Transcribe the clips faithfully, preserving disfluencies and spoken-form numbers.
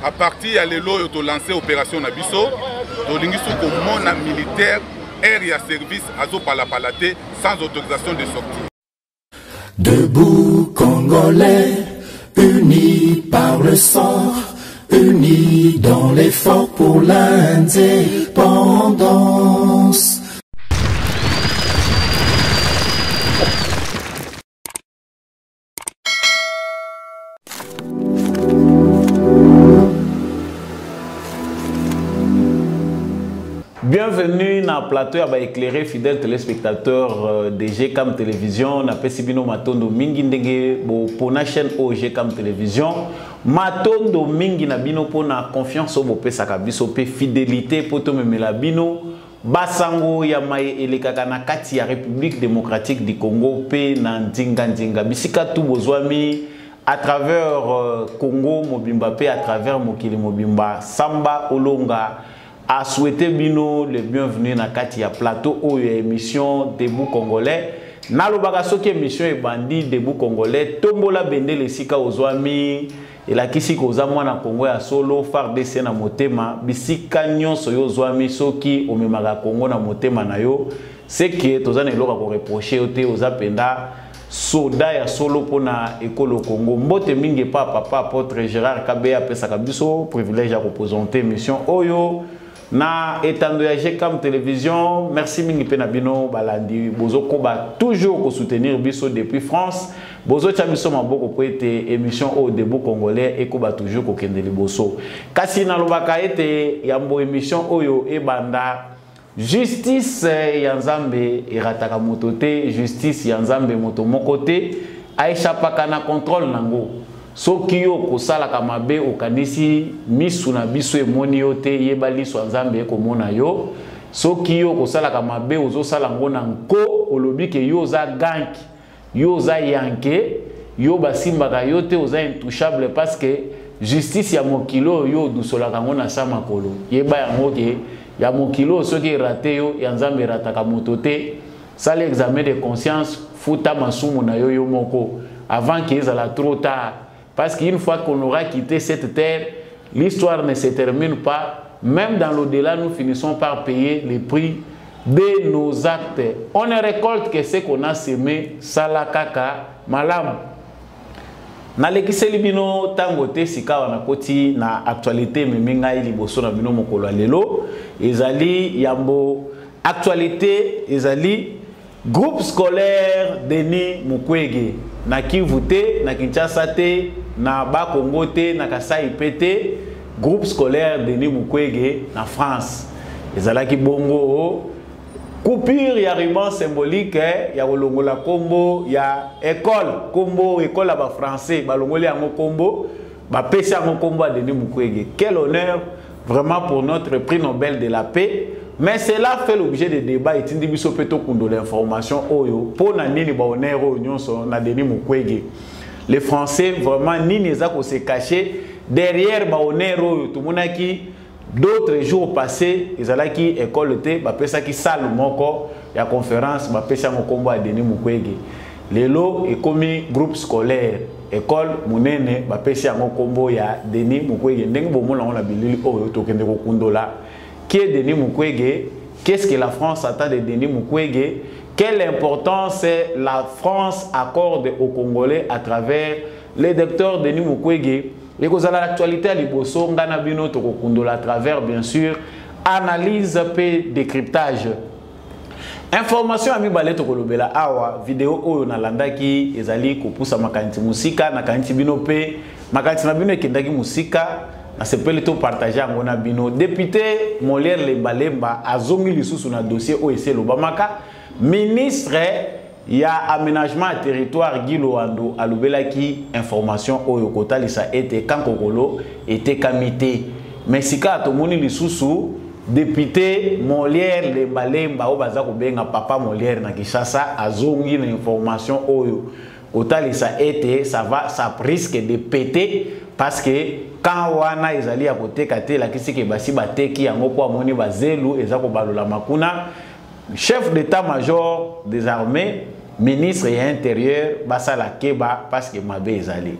à partir de l'élo to lancé opération Nabiso, to lingiso comme militaire air et service azo palapalate sans autorisation de sortie. Debout Congolais, unis par le sang, unis dans l'effort pour l'indépendance. Bienvenue dans le plateau à éclairer fidèles téléspectateurs de G C A M Télévision. Na pesibino matondo mingi ndenge bo pona chaîne O G C A M Télévision. Matondo mingi na bino pona confiance au bo pesaka biso pe fidélité poto memela bino. Basango ya maye elekaka na kati ya République démocratique du Congo pe na ndinga ndinga bisika tu bozwami à travers euh, Congo mobimba pe à travers mokili mobimba Samba Olonga a souhaité bino le bienvenu na kati ya plateau ou émission Debout Congolais. Nalobaka soki émission e bandi Debout Congolais tombola bende lesika ozwami ela kisi koza mwana Congo ya solo F A R D C na motema bisika nyonso yo ozwami soki omemaka Congo na motema na yo c'est que tozana eloka ko reprocher ote ozapenda soda ya solo pona ekolo Congo mbote mingi pa papa apôtre Gérard Kabeya pesa kabiso privilège à représenter mission oyo na etando ya G C A M Télévision. Merci mingi pena bino balandi bozo koba toujours ko soutenir biso depuis France bozo chabiso maboko po ete émission au Debout Congolais et koba toujours ko kendeli boso kasi na lobaka ete yambo émission oyo e banda justice ya Nzambe erataka moto te justice ya Nzambe moto moko te aishapaka na contrôle nango soki yo kosala kamabe okanisi misu na biso emoni yo te yeba liso Nzambe ekomona yo soki yo kosala kamabe ozosala ngo na nko olobi ke yo za ganki yo za yanke yo basimbaka yo te oza intouchable parce que justice ya mokilo yo dusolaka ngo na sama kolo yeba yango ke ya mokilo soki rate yo ya Nzambe rataka moto te sala examen de conscience futa masumu na yo yo moko avant que ezala trop tard. Parce qu'une fois qu'on aura quitté cette terre, l'histoire ne se termine pas. Même dans l'au-delà, nous finissons par payer le prix de nos actes. On ne récolte que ce qu'on a semé, salakaka, malam. Na lekiseli bino tangote sika wana koti na actualité memenga ili boso na bino mokolo lelo ezali yambo actualité ezali groupe scolaire Denis Mukwege na Kivu te na Kinshasa te na Bakongo te na Kasai te groupe scolaire Denis Mukwege na France ezalaki bongo coupure ya ruban symbolique ya kolongola kombo ya école kombo école ba français balongoli yango kombo ba pesi yango kombo a Denis Mukwege. Quel honneur vraiment pour notre prix Nobel de la paix. Mais cela fait l'objet de débats et tindi biso peto kundo l'information oyo pona nini ba honneur oyo nyonso na Denis Mukwege. Les Français vraiment nini ezako se cacher derrière ba honneur oyo tumonaki d'autres jours passés ezalaki école te ba pesa ki salle moko ya conférence ba pesa mokombo a Denis Mukwege. Lelo ekomi groupe scolaire école munene ba pesa mokombo ya Denis Mukwege ndenge bomona on la bilili oyo tokende ko kundola. Qui est Denis Mukwege? Qu'est-ce que la France attend de Denis Mukwege? Quelle importance la France accorde aux Congolais à travers le docteur Denis Mukwege? Et que l'actualité à Liboso, ngana bino to kokundola à travers bien sûr analyse et décryptage. Information ami baleto kolobela awa vidéo oyo na landaki ezali kopusa makanti musika na kanti bino pe makanti na bino ekendaki musika. Na sepeli to partager ngona bino député Molière Lembalemba azongi lisusu na dossier O S L Obamaka ministre ya aménagement à territoire Guy Loando alobelaki information oyo kotalisa ete kankokolo ete kamité mais sika tomoni lisusu député Molière Lembalemba o baza ko benga papa Molière na Kinshasa azongi na information oyo kotalisa ete ça va ça risque de péter parce que quand wana ezali ya koteka te la kisiki basi bateki yango kwa moni bazelu ezako balola makuna chef d'état-major des armées ministre et intérieur basala keba parce que mabe ezali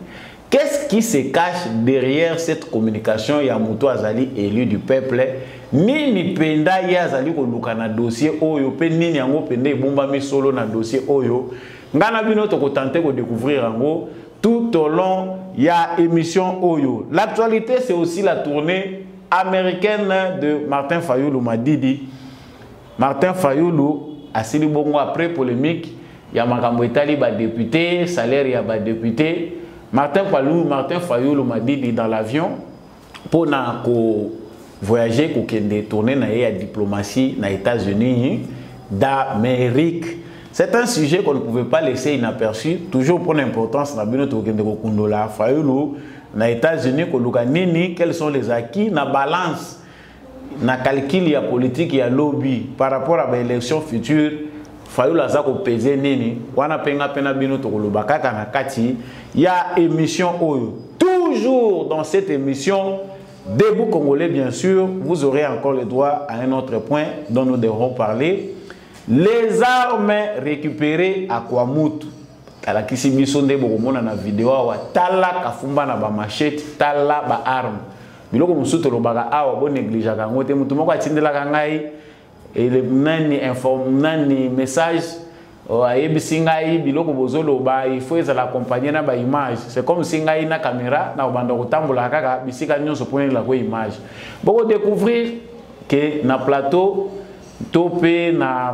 Qu'est-ce qui se cache derrière cette communication ya Mutu azali élu du peuple? Nini penda ya azali koluka na dossier oyo pe nini yango penda ebomba mi solo na dossier oyo? Ngana bino to ko tenter ko découvrir yango tout au long ya émission oyo. L'actualité c'est aussi la tournée américaine de Martin Fayulu Madidi. Martin Fayulu asili bongo après polémique ya makambo etali ba député, salaire ya ba député. Martin Fayulu, Martin Fayulu Madidi dans l'avion pour na ko voyager ko kende tourner na ya diplomatie na États-Unis d'Amérique. C'est un sujet qu'on ne pouvait pas laisser inaperçu, toujours pour l'importance na bino to kende ko kundola Fayulu na États-Unis ko luka nini, quels sont les acquis na balance na calcul ya politique ya lobby par rapport à l'élection future. Fayulu aza ko peser nini wana penga pena bino to koloba kaka na kati ya émission oyo. Toujours dans cette émission Debout Congolais, bien sûr, vous aurez encore le droit à un autre point dont nous devrons parler. Les armes récupérées à Kwamutu. Tala kisi biso nde bokomona na vidéo wa tala kafumba na ba machette, tala ba arme. Biloko musuto lobaka awa bo néglige ka ngote mutu moko atindela ka ngai et le nani informe nani message ayebisi ngai biloko bozolo ba il faut les accompagner na ba image. C'est comme si ngai na caméra na obanda kotambola kaka bisika nyonso point la ko image. Boko découvrir que na plateau topé na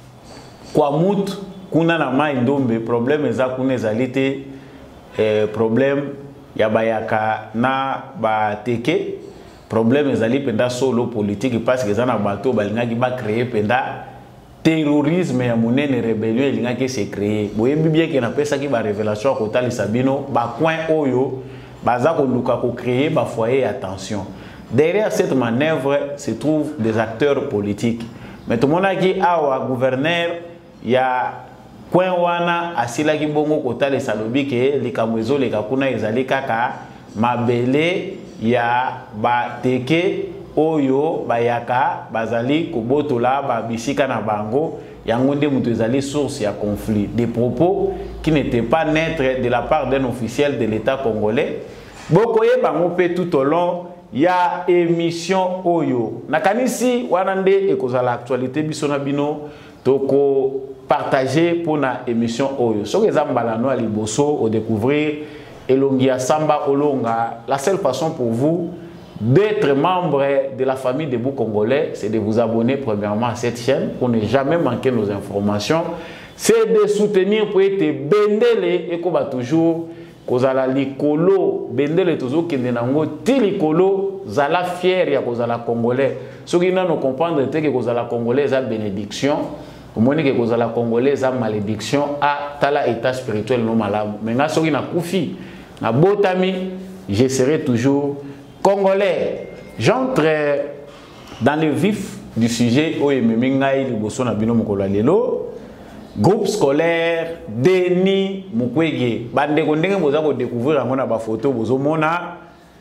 Kwamutu kuna na mai ndombe problème eza kuna ezalite eh, problème ya bayaka na ba teke problème ezali penda solo politique parce que za na bato balingaki ba créer penda terrorisme ya monene rébellion elingaki se créer boyebi bien que na pesa ki ba révélation ko tali sabino ba coin oyo baza ko luka ko créer ba foyer attention. Derrière cette manœuvre se trouvent des acteurs politiques. Mais tout le monde a dit awa gouverneur ya coin wana asila ki bongo kota le salobi ke likamwezo le kakuna ezali kaka mabele ya bateke oyo bayaka bazali kobotola ba bisika na bango yango nde mutu ezali source ya conflit, des propos qui n'étaient pas neutres de la part d'un officiel de l'État congolais. Bokoye bango pe tout au long ya émission oyo nakanisi wana nde ekozala actualité biso na bino toko partager pour na émission oyo. Ce que zambala no aliboso au découvrir elongia samba olonga. La seule façon pour vous d'être membre de la famille Debout Congolais, c'est de vous abonner premièrement à cette chaîne pour ne jamais manquer nos informations. C'est de soutenir pour être bendele et qu'on va toujours kozala likolo bendele toujours kende nango ti likolo zala fier ya kozala congolais. Ce qui n'a nous comprendre que kozala congolais za bénédiction. Comment est-ce que la Congolaise a malédiction à tala état spirituel non malade. Mais na soki na kufi na botami, je serai toujours congolais. J'entre dans le vif du sujet o ememingai liboso na bino mokolo lelo. Groupe scolaire Denis Mukwege. Bande ko ndenge boza ko découvrir yango na ba photo bozo mona.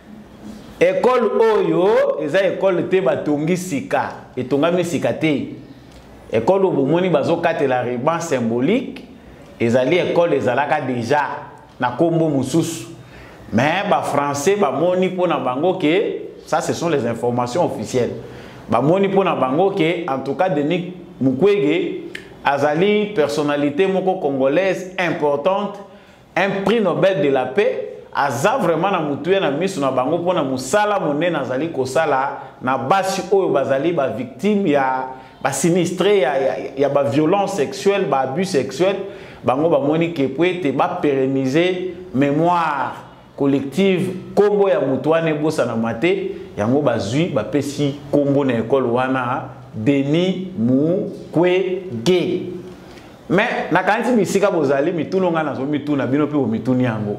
École oyo eza école te batongi sika. Etongami sika te. École au bomoni bazo kate la ruban symbolique ezali école ezalaka déjà na kombo mususu mais ba français ba moni pona bango que ça ce sont les informations officielles ba moni pona bango que en tout cas Denis Mukwege azali personnalité moko congolaise importante, un prix Nobel de la paix aza vraiment na mutuye na misu na bango pona musala monene azali kosala na basi oyo bazali ba victime ya ba sinistré ya ya ba violence sexuelle, ba abus sexuel, bango ba moni ke poete ba pérenniser mémoire collective kombo ya mutuane bosa na mate yango bazui ba pesi kombo na école wana Denis Mukwege. Mais na kanti bisika bozali mituno nga nazo mituna bino pe mituni yango.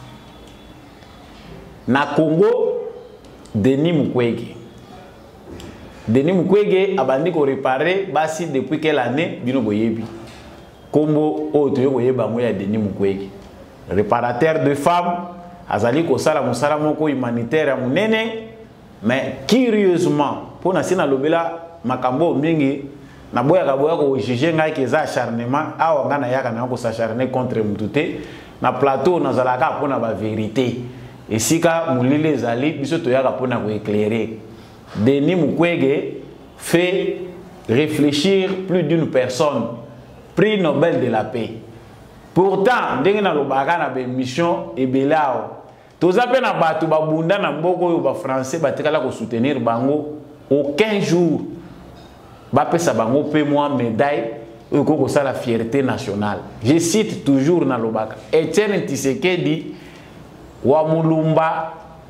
Na Congo Denis Mukwege. Denis Mukwege abandi ko réparer basi depuis quelle année bino boyebi. Kombo o to yoyeba ngo ya Denis Mukwege. Réparateur de femmes, azali ko sala musala moko humanitaire ya munene, mais curieusement pour na sina lobela makambo mingi na boya ka boya ko juger ngai ke za acharnement awa ngana yaka na ko s'acharner contre mutute na plateau nazalaka pona ba vérité et sika mulile ezali biso toyaka pona ko éclairer. Denis Mukwege fait réfléchir plus d'une personne, prix Nobel de la paix. Pourtant ndenge na lobaka na be mission ebelao toza pe na batu babunda na mboko yo ba français batikala ko soutenir bango aucun jour ba pesa bango pe moi médaille ou ko ça la fierté nationale. Je cite toujours na lobaka Etienne Tshisekedi wa Mulumba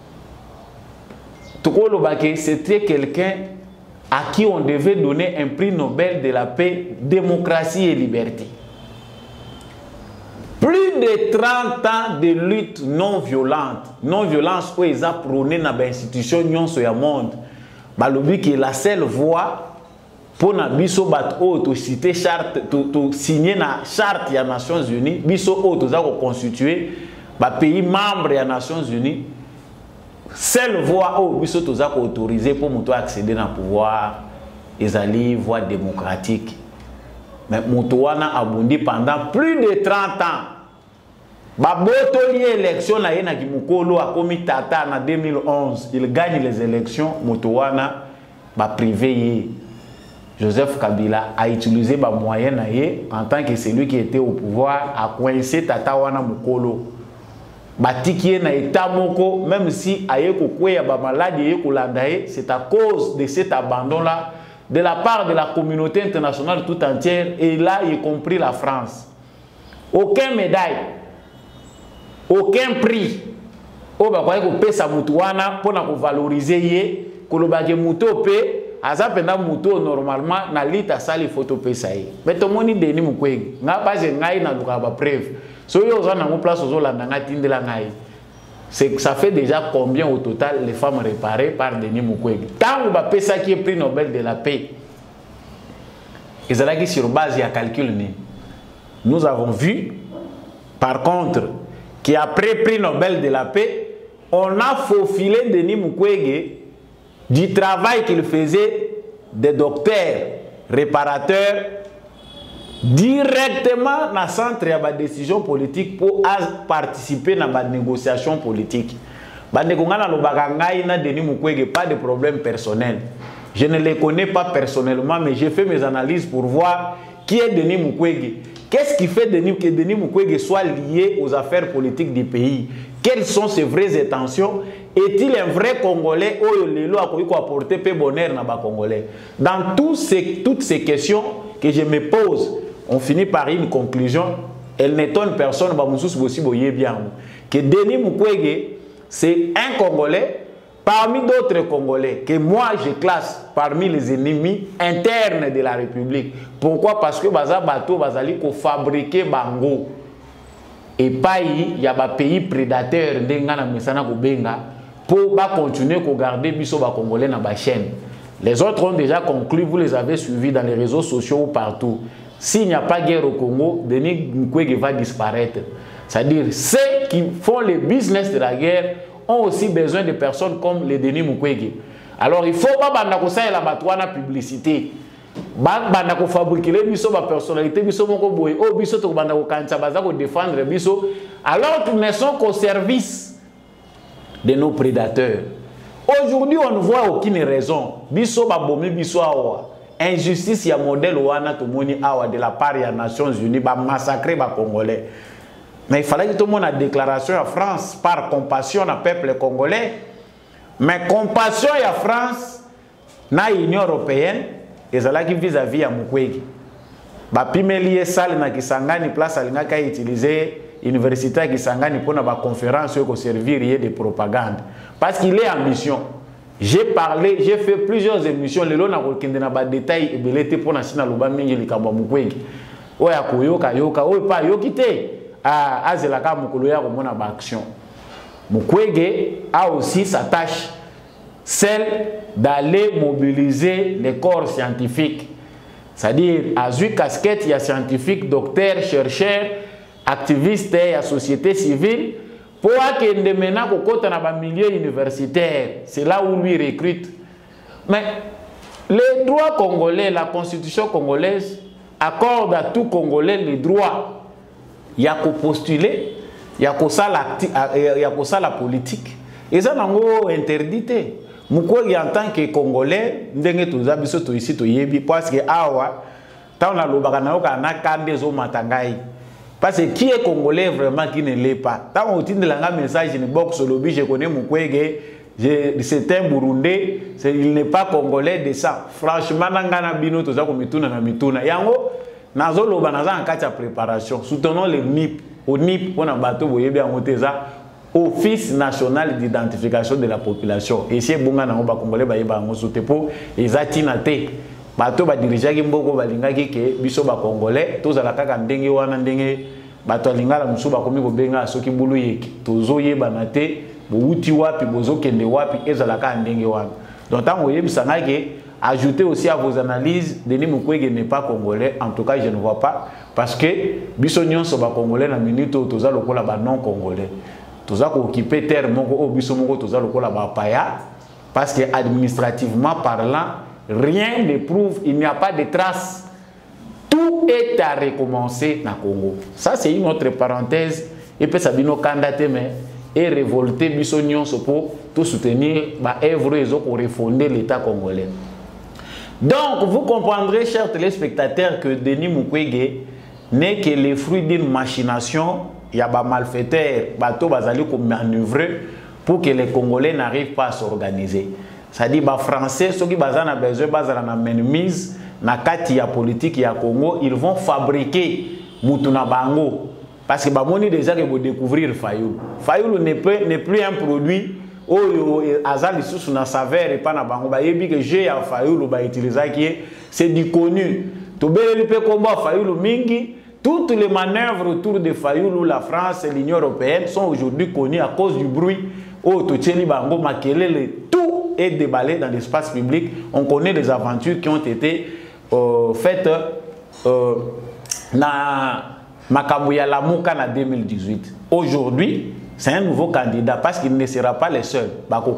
toko lobake c'était quelqu'un à qui on devait donner un prix Nobel de la paix, démocratie et liberté. Plus de trente ans de lutte non violente, non violence où ils ont prôné dans l'institution nyonso ya monde. Balobi qui est la seule voie pour na biso bat auto cité charte to signer na charte ya Nations Unies, biso auto za ko constituer ba pays membre ya Nations Unies. Seule voie où biso to za ko autoriser pour muto accéder na pouvoir ezali voie démocratique. Mais Moutouana a bondi pendant plus de trente ans. Babotoli élection na yena Kimukolo a commis tata en deux mille onze. Il gagne les élections. Moutouana ba privé. Joseph Kabila a utilisé ba moyen en tant que celui qui était au pouvoir a coincé tata wana Mukolo. Batikie na état moko même si ayeko kweya ba malade yeko landaye, c'est à cause de cet abandon là de la part de la communauté internationale tout entière, et là, y compris la France. Aucun médaille, aucun prix. On va croire que pesa mutuana pour nous valoriser yé, que le bagage muto pe, azapenda muto normalement na lita sali photo pesa yé. Mais tout le monde dit ni mukwege, n'a pas de ngai na duka ba preuve. So yo za na mo place ozo la nga tindela ngai. C'est ça fait déjà combien au total les femmes réparées par Denis Mukwege. Tant que pesa qui est prix Nobel de la paix, ils allaient sur base à calcul. Nous avons vu, par contre, qu'après prix Nobel de la paix, on a faufilé Denis Mukwege du travail qu'il faisait des docteurs réparateurs directement dans le centre de la décision politique pour participer dans la négociation politique. Pas de problème personnel. Je ne les connais pas personnellement, mais j'ai fait mes analyses pour voir qui est Denis Mukwege. Qu'est-ce qui fait que Denis Mukwege soit lié aux affaires politiques du pays? Quelles sont ses vraies intentions? Est-il un vrai Congolais ou le a apporté peu bonheur dans les Congolais? Dans tous ces, toutes ces questions que je me pose, on finit par une conclusion. Elle n'étonne personne, que Denis Mukwege, c'est un Congolais parmi d'autres Congolais que moi je classe parmi les ennemis internes de la République. Pourquoi? Parce que baza bateau bazali ko fabriquer bango. Et pas il y a des pays prédateurs d'engana mesana ko benga pour ba continuer ko garder biso ba Congolais na ba chaîne. Les autres ont déjà conclu, vous les avez suivis dans les réseaux sociaux ou partout. S'il n'y a pas de guerre au Congo, Denis Mukwege va disparaître. C'est-à-dire, ceux qui font le business de la guerre ont aussi besoin de personnes comme les Denis Mukwege. Alors, il ne faut pas que la batouana publicité. Il faut fabriquer les personnalités, les défendre, alors qu'ils ne sont qu'au service de nos prédateurs. Aujourd'hui, on ne voit aucune raison. Biso ba bomi biso awa. Injustice ya modèle wana tomoni awa de la part des Nations Unies ba massacrer ba Congolais. Mais il fallait que tout le monde a déclaration à France par compassion au peuple congolais. Mais compassion à France na Union européenne ezalaki vis-à-vis ya Mukwege. Ba pimelie salle na Kisangani place alinga ka utiliser université à Kisangani pour na conférence ko servir de propagande parce qu'il est en mission. J'ai parlé, j'ai fait plusieurs émissions le long na ko kende na ba détail ebelete pour na sina loba mingi likamba Mukwege. Oya koyoka yoka oy pa yokite a azelaka mukolo ya ko mona ba action. Mukwege a aussi sa tâche, celle d'aller mobiliser les corps scientifiques. C'est-à-dire à zui casquette il y a scientifiques, docteurs, chercheurs, activistes et la société civile pour qu'il y ait maintenant un milieu universitaire. C'est là où lui recrute. Mais les droits congolais, la constitution congolaise accorde à tout Congolais les droits. Il y a qu'à postuler ya kosala ya kosala politique eza nango interdité mukwege en tant que congolais ndenge toza biso to ici to yebi parce que awa ta on a lobaka na yoka na kande zo matangai parce que qui est congolais vraiment qui ne l'est pas ta on tindela nga message ni box lobby je connais mukwege c'est un Burundais il n'est pas congolais de ça franchement nanga na bino toza ko mituna na mituna yango nazo loba naza en cas de préparation soutenons le N I P au N I P on a bateau boyebi en moteza Office national d'identification de la population et c'est bonga na ba congolais ba yeba ngo soutepo ezatina te bateau ba dirigeaki mboko balingaki ke biso ba congolais tozala kaka ndenge wana ndenge bato lingala musu ba komi ko benga soki bulu yeki tozo yeba na te bouti wapi bozo kende wapi ezala ka ndenge wana donc tango yebisa ngaki ajoutez aussi à vos analyses Denis Mukwege n'est pas congolais en tout cas je ne vois pas parce que biso nyonso ba congolais na minute toza lokola ba non congolais toza ko occuper terre moko o biso moko toza lokola ba paya parce que administrativement parlant rien ne prouve il n'y a pas de traces tout est à recommencer na Congo ça c'est une autre parenthèse et puis sabino kandate mais et révolter biso nyonso pour tout soutenir ba œuvre ezo ko refonder l'état congolais. Donc vous comprendrez chers téléspectateurs que Denis Mukwege n'est que le fruit d'une machination, il y a des malfaiteurs, bateau bazali ko manœuvrer pour que les Congolais n'arrivent pas à s'organiser. Ça dit ba français ceux qui bazana besoin bazana na mainmise na kati ya politique ya Congo, ils vont fabriquer mutuna bango. Parce que Bamoni déjà que vous découvrir Fayoulou. Fayoulou n'est plus un produit où Azali sous na saveur et pas na bango. Ba yebi que j'ai à Fayoulou ba utiliser qui c'est du connu. To bele pe combat Fayoulou mingi, toutes les manœuvres autour de Fayoulou, la France et l'Union européenne sont aujourd'hui connues à cause du bruit. Oh to tcheli bango makelele, tout est déballé dans l'espace public. On connaît les aventures qui ont été euh, faites euh, na Makamouya Lamouka en deux mille dix-huit. Aujourd'hui, c'est un nouveau candidat parce qu'il ne sera pas le seul.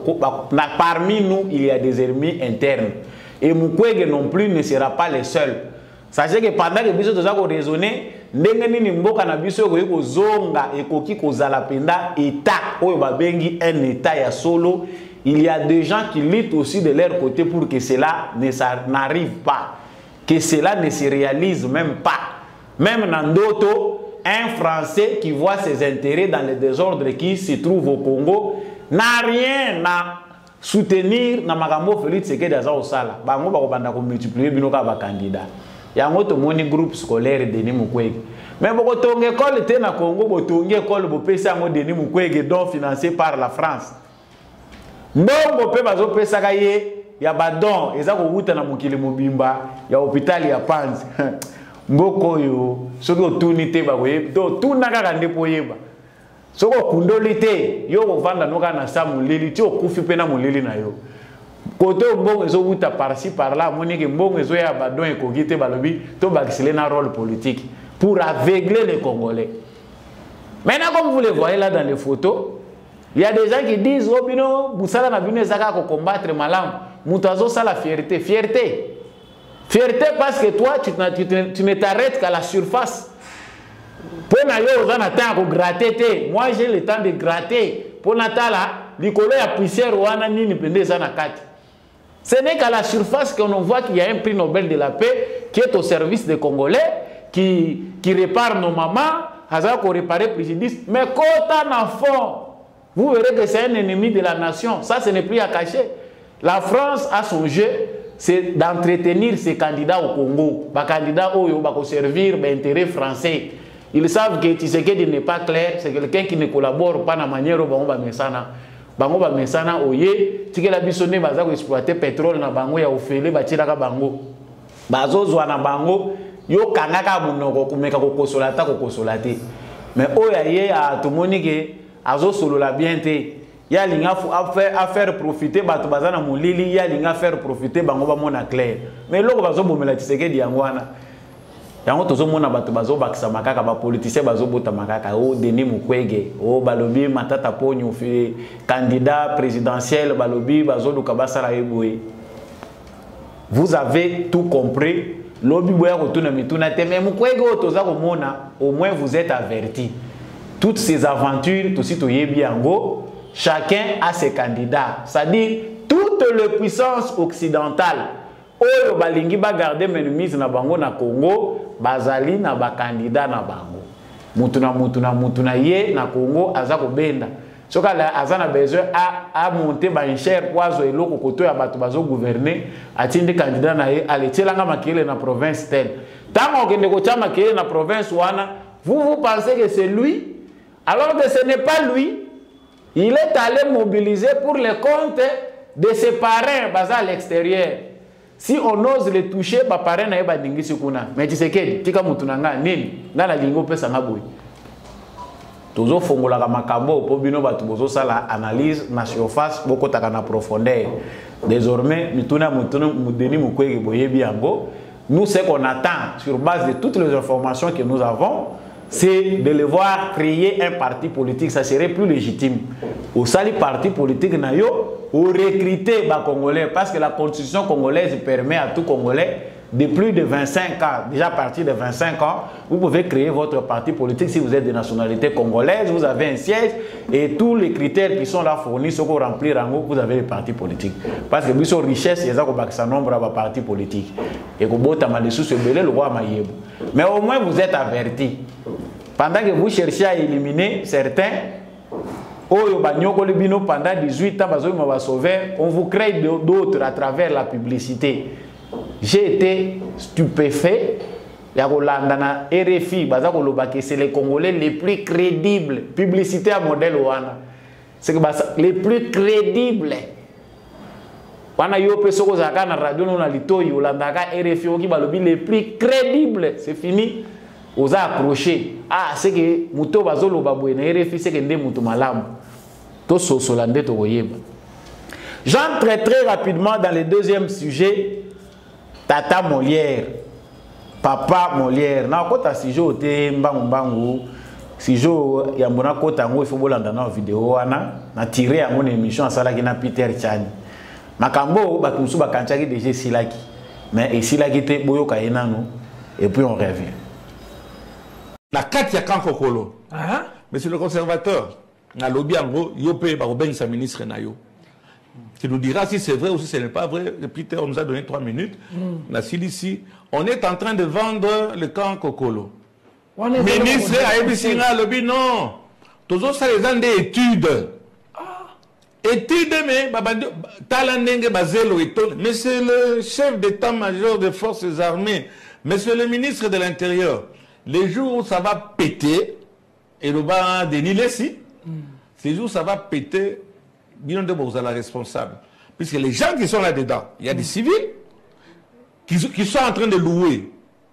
Parmi nous, il y a des ennemis internes. Et Mukwege non plus ne sera pas le seul. Sachez que pendant que biso toza ko raisonner, ndenge nini mboka na biso ko yeko zonga ekoki kozala penda état oyo babengi un état ya solo, il y a des gens qui luttent aussi de leur côté pour que cela ne n'arrive pas, que cela ne se réalise même pas. Même Nandoto, un Français qui voit ses intérêts dans le désordre qui se trouve au Congo, n'a rien à soutenir na makambo Félix Tshisekedi aza osala. Bango ba kobanda ko multiplier binoka ba candidat. Yango to moni groupe scolaire Denis Mukwege. Mais boko tonge école te na Congo, bo tonge école bo pesa ngo Denis Mukwege donc financé par la France. Mbongo pe bazo pesa ka ye ya badon eza ko wuta na mukili mobimba ya hôpital ya Panzi. Mboko yo soki otunite ba koyeba to tuna kaka ndepo yeba soko kundolite yo kovanda noka na sa mulili ti okufi pe na mulili na yo kote mbongo ezo wuta par-ci par-là monike mbongo ezo ya badon ekoki te balobi to bakisele na rôle politique pour aveugler les Congolais. Maintenant comme vous le voyez là dans les photos, il y a des gens qui disent oh bino busala na bino ezaka ko combattre malam muto azo sala fierté fierté Fierté parce que toi, tu, tu, tu, tu ne t'arrêtes qu'à la surface. Pour gratter, moi j'ai le temps de gratter. Pour Natala, l'icolo a poussière ou anani ce n'est qu'à la surface qu'on voit qu'il y a un prix Nobel de la paix qui est au service des Congolais, qui, qui répare nos mamans, hasard qu'on répare préjudice. Mais quand on a fond, vous verrez que c'est un ennemi de la nation. Ça, ce n'est plus à cacher. La France a son jeu. C'est d'entretenir ces candidats au Congo. Les candidats qui vont servir l'intérêt français. Ils savent que Tshisekedi n'est pas clair. C'est quelqu'un qui ne collabore pas de la manière dont on va mettre ça. Bango ba mesana oye tike la bisone baza ko exploiter pétrole na bango ya ofele ba tiraka bango bazo zwa na bango yo kangaka munoko kumeka ko kosola ta ko kosola te mais oya ye a to monike azo solo la bien te ya linga fu à faire profiter bato bazana molili ya linga faire profiter bango ba mona clair mais loko bazo bomela Tshisekedi yangwana yango tozo mona bato bazo bakisa makaka ba politicien bazo bota makaka o Denis Mukwege o balobi matata ponyo fi candidat présidentiel balobi bazo luka basala eboye. Vous avez tout compris. Lobi boya ko tuna mituna te mais Mukwege o toza ko mona au moins vous êtes averti. toutes ces aventures, tout aussi Biango, chacun a ses candidats. C'est-à-dire, toute la puissance occidentale, oyo balingi ba garder menumise na bango na Congo, bazali na ba candidat na bango. Mutuna mutuna mutuna ye na Congo azako benda. Soka la azana besoin a a monter ba cher poiso eloko koto ya bato bazo gouverner, atinde candidat na ye ale tielanga makele na province telle. Tant que ne kocha makele na province wana, vous vous pensez que c'est lui alors que ce n'est pas lui. Il est allé mobiliser pour le compte de ses parrains basés à l'extérieur. Si on ose les toucher, les parrains n'aient pas dingue sur kuna. Mais tu sais que tika mutunanga nini na la lingo pesa ngaboy. Tozo fongola ka makambo po bino batu bozo sala analyse na surface boko taka na profondeur. Désormais, mituna mutuna mudeni mukwege boyebi yango. Nous ce qu'on attend sur base de toutes les informations que nous avons, c'est de le voir créer un parti politique, ça serait plus légitime. Au sali parti politique na yo, ou recruter les Congolais, parce que la constitution congolaise permet à tout Congolais de plus de vingt-cinq ans, déjà à partir de vingt-cinq ans, vous pouvez créer votre parti politique si vous êtes de nationalité congolaise, vous avez un siège et tous les critères qui sont là fournis, ce qu'on remplit en haut, vous avez les partis politiques. Parce que vous avez richesse, il y a un nombre de partis politiques. Et que vous avez sous ce belé, le roi Maïebo. Mais au moins vous êtes avertis. Pendant que vous cherchez à éliminer certains, pendant dix-huit ans, on vous crée d'autres à travers la publicité. J'ai été stupéfait. R F I, c'est les Congolais les plus crédibles. Publicité à modèle Wana. C'est les plus crédibles. Wana yo peso ko zaka na radio na litoyi olandaka R F I oki balobi les plus crédibles. C'est fini. Aux accrochés. Ah, c'est que muto bazolo babwe na R F I c'est que ndé muto malamu. To sosolande to yeba. J'entre très, très rapidement dans le deuxième sujet. Tata Molière. Papa Molière. Na kota sujet ote mbangu mbangu. Sujet ya mbona kota ngo ifo bolanda na vidéo wana na tiré à mon émission à sala na Peter Chani. Makambo batumsu bakanchaki déjà silaki. Mais et silaki te boyoka enano et puis on revient. La Katia Kankokolo. Ah, monsieur le conservateur, na lobby en gros, yopé par Oben sa ministre Nayo. Qui nous dira si c'est vrai ou si ce n'est pas vrai. Peter on nous a donné trois minutes. Mm. La ici, on est en train de vendre le Kankokolo. Ministre a ébissina lobby non. Toujours ça les gens des études. Ah. Études mais talandenge bazelo et tout. Monsieur le chef d'état-major des forces armées, monsieur le ministre de l'Intérieur. Les jours où ça va péter, et le bas de Nilesi, mm. ces jours où ça va péter, bien de vous êtes la responsable. Puisque les gens qui sont là-dedans, il y a des civils qui, qui sont en train de louer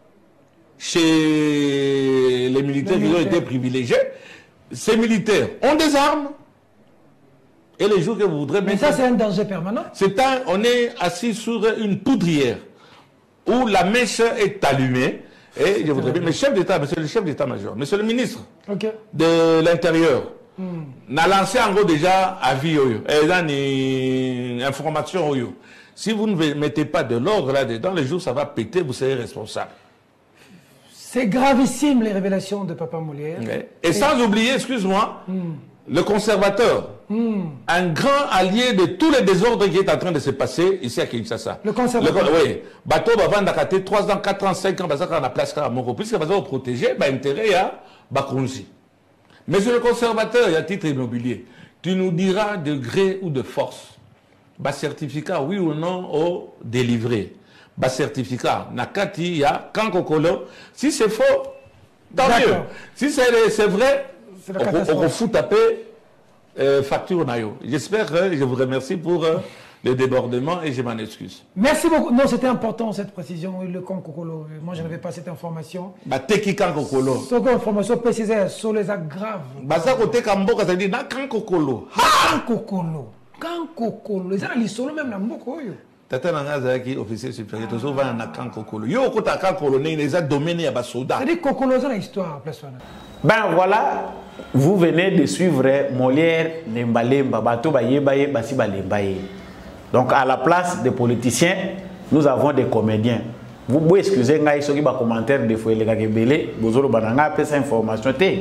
chez les militaires qui ont été privilégiés. Ces militaires ont des armes. Et les jours que vous voudrez... Mais ça, c'est un danger permanent. C'est un, on est assis sur une poudrière où la mèche est allumée. Et je voudrais bien, mais chef d'État, monsieur le chef d'État-major, monsieur le ministre okay. de l'Intérieur, mm. n'a lancé en gros déjà avis, et là, une information. Si vous ne mettez pas de l'ordre là-dedans, les jours ça va péter, vous serez responsable. C'est gravissime les révélations de Papa Molière. Ouais. Et, et sans oublier, excuse-moi, mm. le conservateur, mm. un grand allié de tous les désordres qui est en train de se passer ici à Kinshasa. Le conservateur. Le, oui. Bateau va vendre trois ans, quatre ans, cinq ans, parce qu'on a place à Moko. Puisque va protéger, bah, intérêt à Bakonzi. Monsieur le conservateur, il y a titre immobilier. Tu nous diras de gré ou de force. Bah, certificat, oui ou non, au délivré. Bah, certificat, Nakati, il y a Kankokolo. Si c'est faux, tant mieux. Si c'est vrai, on va foutre taper euh, facture Nayo. J'espère que je vous remercie pour euh, le débordement et je m'en excuse. Merci beaucoup. Non, c'était important cette précision. Le Kankokolo. Moi, je n'avais pas cette information. Bah, Teki Kankokolo. Cette information précisée sur les actes graves. Bah, ça, côté Kambo, ça dit, na Kankokolo. Kankokolo. Kankokolo. Les gens, ils sont même dans Mboko. Tata Nangaza qui officier supérieur, tu souvent na Kankokolo. Yo, côté Kankokolo, les a dominé à Basoda. C'est-à-dire Kokolo, c'est l'histoire, place. Ben voilà, vous venez de suivre Molière Nembalemba, Bato Bayebaye, Basi Balembaye. Donc à la place des politiciens, nous avons des comédiens. Vous pouvez excuser, ceux qui ont commentaire des fois, les gars qui ont besoin de cette information.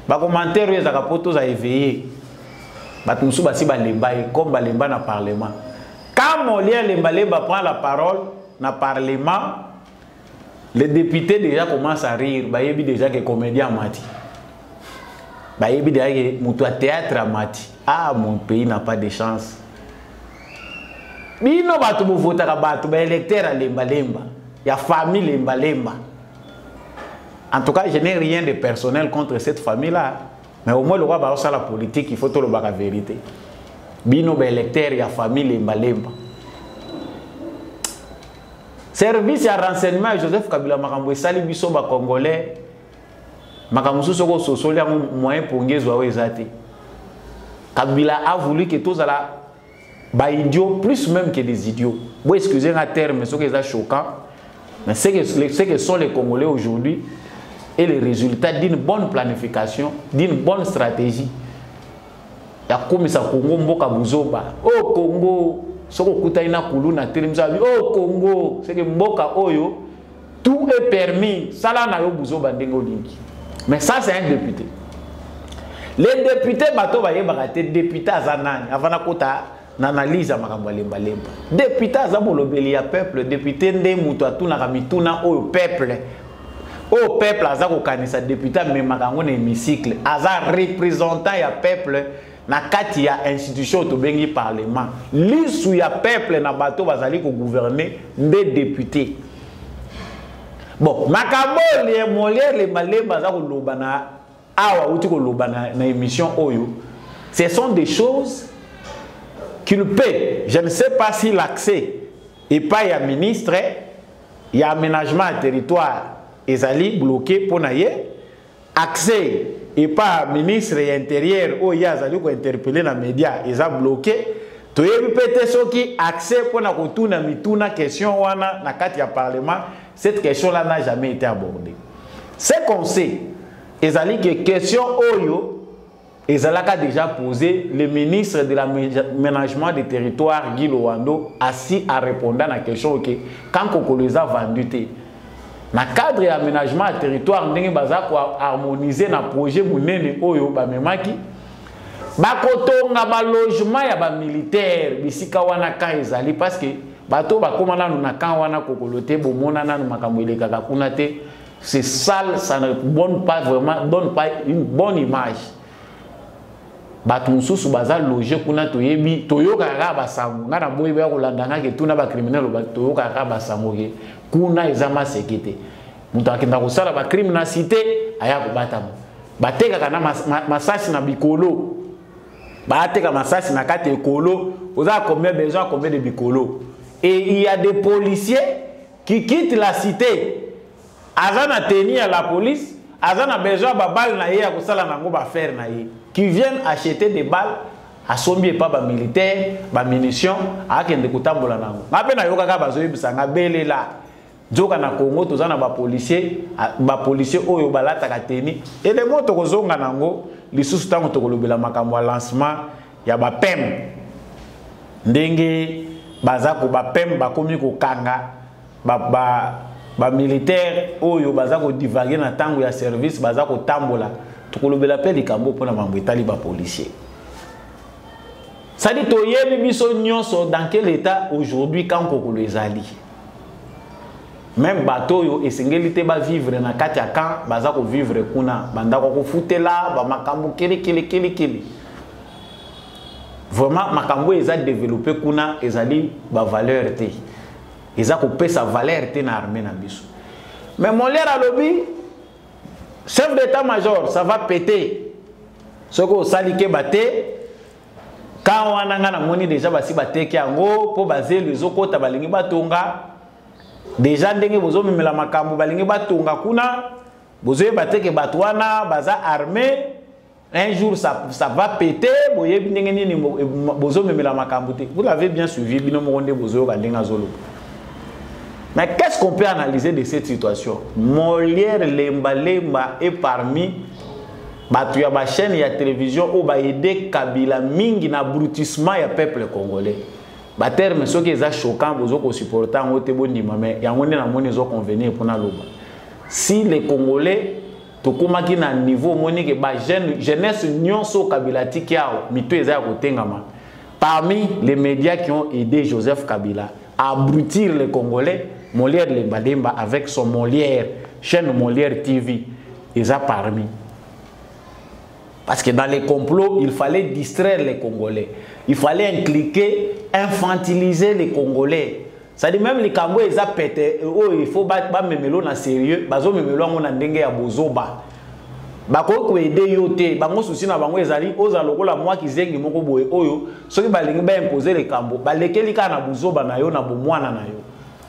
ba commentaire oyo ezaka poto za éveillé bato musu basi balemba et comme balemba na parlement quand Molière Lemba prend la parole na parlement les députés déjà commencent à rire bayebi déjà que comédien mati bayebi déjà que mutu a théâtre mati. Ah, mon pays n'a pas de chance. Bino bato bo votaka bato ba électeur à Lemba Lemba. Ya famille Lemba Lemba. En tout cas, je n'ai rien de personnel contre cette famille-là. Mais au moins, le roi va faire la politique, il faut tout le voir la vérité. Bino ba électeur ya famille Lemba Lemba. Service à renseignement Joseph Kabila Makambo sali biso ba congolais. Makambo soko sosoli ya moyen pour ngezwa wa ezate. Kabila a voulu que tous la ba idiots plus même que des idiots. Bon, excusez un terme, mais ce qui est choquant, mais c'est que ce que sont les Congolais aujourd'hui et les résultats d'une bonne planification, d'une bonne stratégie. Ya comme ça Congo mboka buzoba. Oh Congo, soko kutaina kuluna telimza. Oh Congo, c'est que mboka oyo tout est permis. Sala na yo buzoba ndengo linki. Mais ça c'est un député. Les députés bato baye bagate député azanani avant kota n'analyse makambo lemba lemba. Député azabolobeli ya peuple, député nde muto atuna kamituna oyo peuple. Au peuple azako kanisa député mais makango na hémicycle aza représentant ya peuple na kati ya institution to bengi parlement. Lisu ya peuple na bato bazali ko gouverner nde député. Bon, makambo le Molière Lemba Lemba azako loba na awa uti ko loba na, na émission oyo, ce sont des choses qu'il paie. Je ne sais pas si l'accès et pas y a ministre, il y a aménagement à territoire ezali bloqué pour naye accès et pas ministre intérieur oh ya azali ko interpeller na média eza bloqué to yebi pété soki accès pour na kotuna mituna question wana na kati ya parlement. Cette question là n'a jamais été abordée. C'est qu'on sait ezali que question oyo ezalaka déjà posé le ministre de l'aménagement des territoires Guy Lowando assis à répondre à la question que quand Kokolo les a vendu té na cadre d'aménagement à territoire ndenge baza ko harmoniser na projet munene oyo ba memaki ba kotonga ba logement ya ba militaire bisika wana ka ezali parce que bato ba komana na kan wana Kokolo té bomona na makambo elekaka kuna té. C'est sale, ça ne donne pas vraiment, donne pas une bonne image. Batumsu subaza loger kuna toyebi toyoka raba sango ngana boye ba kolandanga ke tuna ba criminel ba toyoka raba sango ke kuna ezama sekete mutu akenda kosala ba criminalité aya kobata bateka kana masasi na bikolo bateka masasi na kati ekolo oza combien besoin combien de bikolo et il y a des policiers qui quittent la cité. Azana tenir à la police, Azana besoin de balles na ye à kusala nango ba faire na ye, qui viennent acheter des balles à sombier pas ba militaire, ba munitions, à kende kutambola nango. Ngape na yoka ka bazoyi bisanga bele la. Joka na Congo tozana ba policier, ba policier oyo balata ka teni. Et les motos kozonga nango, lisusu tango tokolobela makambo ya lancement ya ba P E M. Ndenge bazako ba P E M bakomi ko kanga ba ba ba militaire oyo bazako divaguer na tango ya service bazako tambola tokolobela pe likambo pona mambo etali ba policier. Ça dit toyebi biso nyonso dans quel état aujourd'hui quand Kokolo ezali. Même bateau yo esengeli ba vivre na kati ya camp bazako vivre kuna bandako ko futela ba makambo kele kele kele kele. Vraiment makambo eza développer kuna ezali ba valeur te. Ils ont coupé sa valeur dans l'armée. Mais Molière a lobby, chef d'état-major, ça va péter. Ce que vous avez batté, quand on a moni déjà basi batté qui en gros pour baser les autres côtés balingi batonga. Déjà ndenge bozo mimela makambo balingi batonga kuna, bozo batté que batwana baza armée. Un jour ça ça va péter, boye ndenge nini bozo mimela makambo te. Vous l'avez bien suivi, bino moronde bozo balinga zolo. Mais qu'est-ce qu'on peut analyser de cette situation? Molière Lemba Lemba est parmi batuya ba chaîne ya télévision ou ba aider Kabila mingi na brutissement ya peuple congolais. Ba terme ce qui est choquant bozo ko supporter ngote bondima mais yango na moni zo convenir pour na loba. Si les Congolais tokomaki na niveau monique ba jeune jeunesse nyonso Kabila tikiao mito eza kotengama. Parmi les médias qui ont aidé Joseph Kabila à abrutir les Congolais, Molière Lemba avec son Molière, chaîne Molière T V, ils ont parmi. Parce que dans les complots, il fallait distraire les Congolais. Il fallait impliquer, infantiliser les Congolais. Ça dit même les Cambouis, ils ont pété. Oh, il faut battre Memelo dans sérieux. Bazo Memelo on a ndenge ya bozoba. Bako ko aider yote. Bango souci na bango ezali oza lokola moi ki zengi moko boye oyo. Soki balingi ba imposer les Cambo. Balekeli ka na bozoba na yo na bomwana na yo.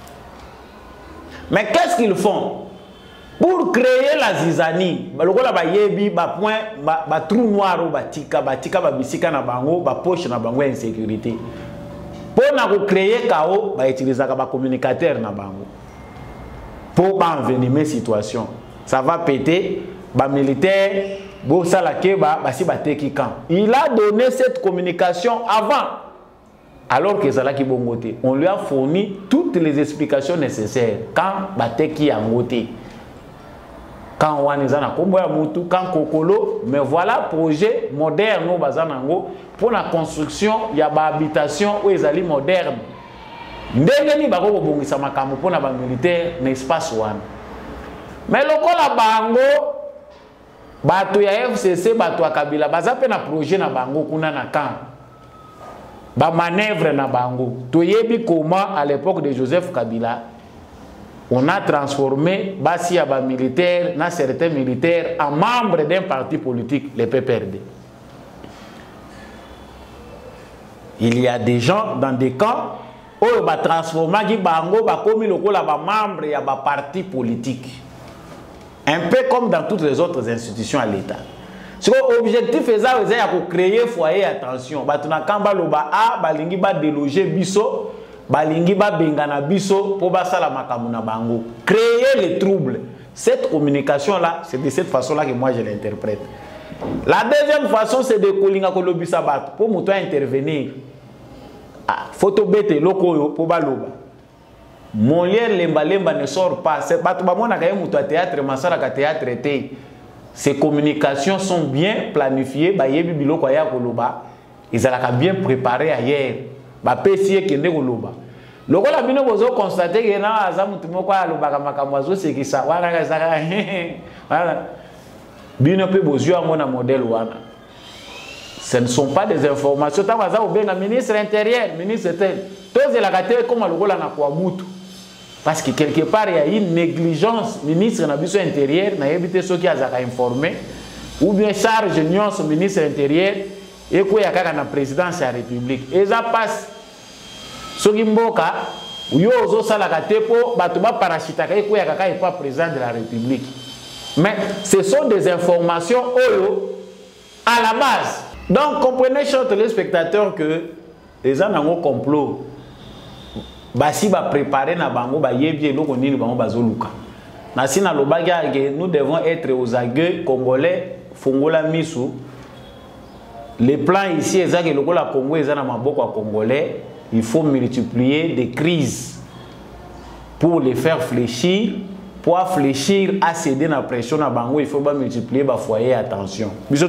Mais qu'est-ce qu'ils font? Pour créer la zizanie, balokola ba yebi ba point ba, ba trou noir ou ba tika ba tika ba bisika na bango ba poche na bango insécurité. Pour na ko créer chaos, ba utiliser ka ba communicateur na bango. Pour ba envenimer situation. Ça va péter ba militaire bo sala ke ba ba si ba teki camp. Il a donné cette communication avant. Alors que Zala ki bongote, on lui a fourni toutes les explications nécessaires quand ba teki angote. Quand on est dans Mutu, quand Kokolo, mais voilà projet moderne au Bazanango pour la construction, il y a une habitation où ils allaient moderne. Ndengeni bako bongisa makambo pour na ba militaire n'espace one. Mais lokola bango bato ya F C C bato ya Kabila bazape na projet na bango kuna na camp. Ba manœuvre na bango. Toyebi comment à l'époque de Joseph Kabila on a transformé Bassi Aba militaire, na certains militaires, en membres d'un parti politique, les P P R D. Il y a des gens dans des camps où on va transformer qui bango ba komi lokola ba membre ya ba parti politique. Un peu comme dans toutes les autres institutions à l'État. So objectif est ça de créer foyer attention. Ba tuna kamba loba a balingi ba déloger biso. Balingi ba bengana biso po basala makamu na bango. Créer les troubles. Cette communication là, c'est de cette façon là que moi je l'interprète. La deuxième façon c'est de kolinga kolobisa bat pour muto intervenir. Ah, photo bete lokoyo po baloba. Molière Lemba Lemba ne sort pas. C'est pas tout ba mona ka muto théâtre masala ka théâtre té. Ces communications sont bien planifiées, ba yebi biloko ya koloba. Ils ont bien préparé ailleurs. Ba pesier kende koloba. Lokola bino bozo constater que na azamu tumoko aloba makambo azo sekisa wana ka saka voilà bino pe bozo amona modèle wana. Ce ne sont pas des informations tant aza obenga ministre intérieur ministre tel tous la kate comme lokola na kwa mutu parce que quelque part il y a une négligence ministre na biso intérieur na yebite soki azaka informé ou bien charge nyonso ministre intérieur et quoi yaka na présidence de la République et ça passe soki mboka yo ozo sala katepo bato ba parachitaka et quoi yaka est pas président de la République mais ce sont des informations oyo à la base. Donc comprenez chers téléspectateurs que les gens ont un complot basi ba préparer na bango ba yebi eloko nini bango bazoluka na sina lobaga que nous devons être aux aguets congolais fongola misu. Les plans ici, exact que le Congo est dans maboko congolais, il faut multiplier des crises pour les faire fléchir, pour fléchir, à céder la pression à bango, il faut pas multiplier ba foyer attention.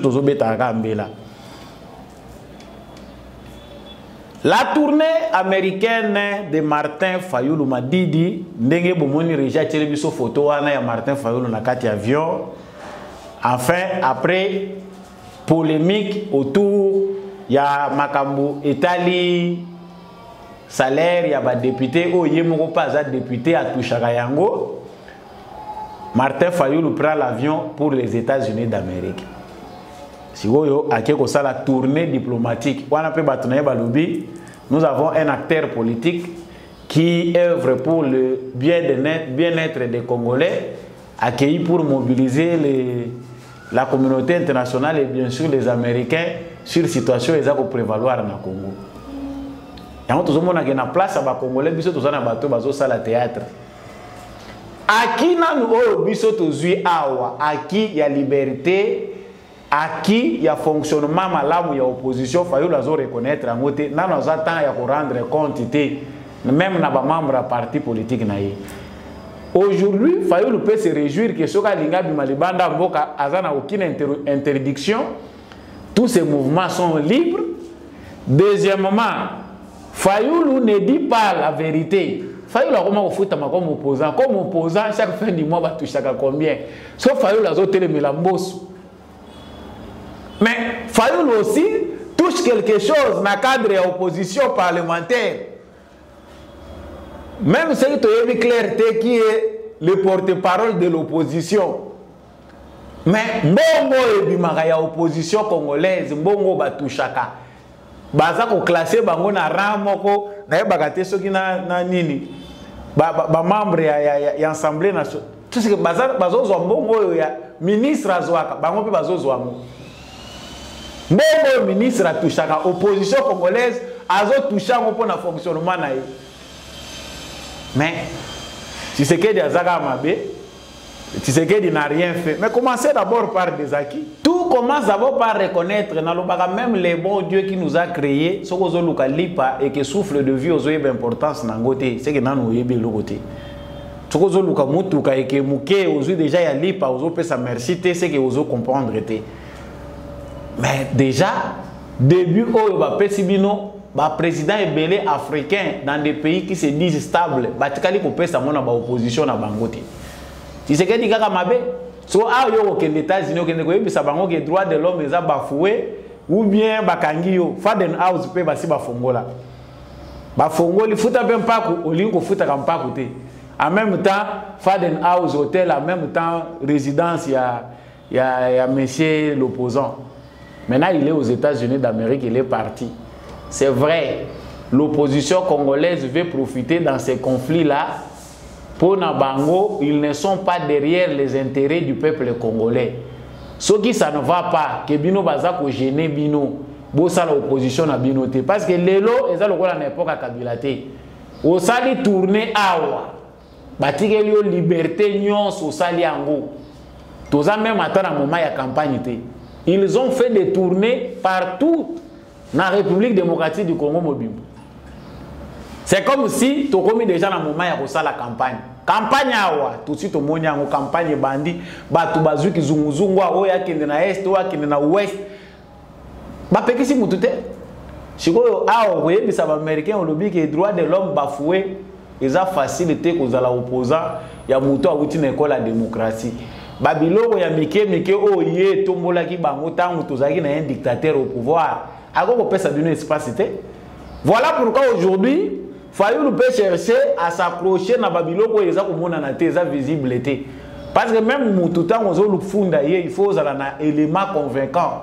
La tournée américaine de Martin Fayulu Madidi, ndenge bomoni reja télévision photo wana ya Martin Fayulu na kati avion. Enfin après polémique autour ya makambo etali salaire ya ba député o yemoko pas à député à touchaka yango. Martin Fayulu prend l'avion pour les États-Unis d'Amérique. Si vous avez la tournée diplomatique, nous avons un acteur politique qui œuvre pour le bien-être des Congolais, accueilli pour mobiliser les, la communauté internationale et bien sûr les Américains sur la situation qui peut prévaloir dans le Congo. Et on a une place à les Congolais, ils sont dans le théâtre. À qui il y a liberté, à qui il y a fonctionnement malamu, il y a opposition, il faut reconnaître en côté. Nous attendons à rendre compte, même dans les membres du parti politique. Aujourd'hui, Fayoulou peut se réjouir que Soka Linga Bimalibanda Mboka n'a aucune interdiction. Tous ces mouvements sont libres. Deuxièmement, Fayoulou ne dit pas la vérité. Fayoulou a comment fout comme opposant. Comme opposant, chaque fin du mois, va toucher à combien. Sauf Fayoulou a zoté le Melambos. Mais Fayoulou aussi touche quelque chose dans le cadre de l'opposition parlementaire. Même si tu as vu Clarté qui est le porte-parole de l'opposition. Mais Mbongo et Bimagaya opposition congolaise, Mbongo Batouchaka. Baza ko classé bango na ramoko na yebakate soki na na nini. Ba ba membre ya ya ya assemblée nationale. Tout ce que baza bazo zo Mbongo ya ministre azwaka bango pe bazo zo amo. Mbongo ministre atouchaka opposition congolaise azo touchanga pour na fonctionnement na ye. Mais si c'est que des Azaga Mabé, si c'est que n'a rien fait. Mais commencez d'abord par des acquis. Tout commence d'abord par reconnaître même les bons dieux qui nous a créés, ce que nous avons et qui souffle de vie aux yeux d'importance dans le côté. C'est que nous avons eu le côté. Ce que nous avons et que nous avons déjà eu lipa, aux yeux sa merci, c'est que nous avons comprendre. Mais déjà, début, où va Pessibino. Bah, président est belé africain dans des pays qui se disent stables. Bah, tu as coupé sa monnaie opposition à Bangote. Tu sais que tu as mabé. So ah yo au États-Unis au Kenya ko ça bango que droit de l'homme les a bafoué ou bien bakangio Faden House pe basi bafongola. Bafongoli futa pe mpako olingo futa ka mpako te. En même temps Faden House hôtel en même temps résidence ya ya ya monsieur l'opposant. Maintenant il est aux États-Unis d'Amérique, il est parti. C'est vrai, l'opposition congolaise veut profiter dans ces conflits-là. Pour Nabango, ils ne sont pas derrière les intérêts du peuple congolais. Ce qui ça ne va pas, que Bino Bazako gêne Bino, Bossa l'opposition à Bino. Parce que l'élo, ils ont à l'époque à Kabilate. Au sali tourné awa, Batigelio liberté nyons au sali ango. Tous en même temps à moment il y a campagne. Ils ont fait des tournées partout. Dans la République démocratique du Congo Mobimbo. C'est comme si tu as commis déjà dans le moment où tu as la campagne. Campagne, tout de suite, tu as une campagne bandit, tu as une zunguzungu, tu as une est, tu as une ouest. Tu as une si tu si vous avez des Américains qui ont les droits de l'homme bafoués, ils ont facilité que vous allez opposer, il y a une école de la démocratie. Babylone, il y a Mike, Mike, oh, il y a Tombola qui est un dictateur au pouvoir. Voilà pourquoi aujourd'hui, Fayoulou peut chercher à s'approcher dans Babylone où ils ont visible. Parce que même tout le temps, il faut un élément convaincant.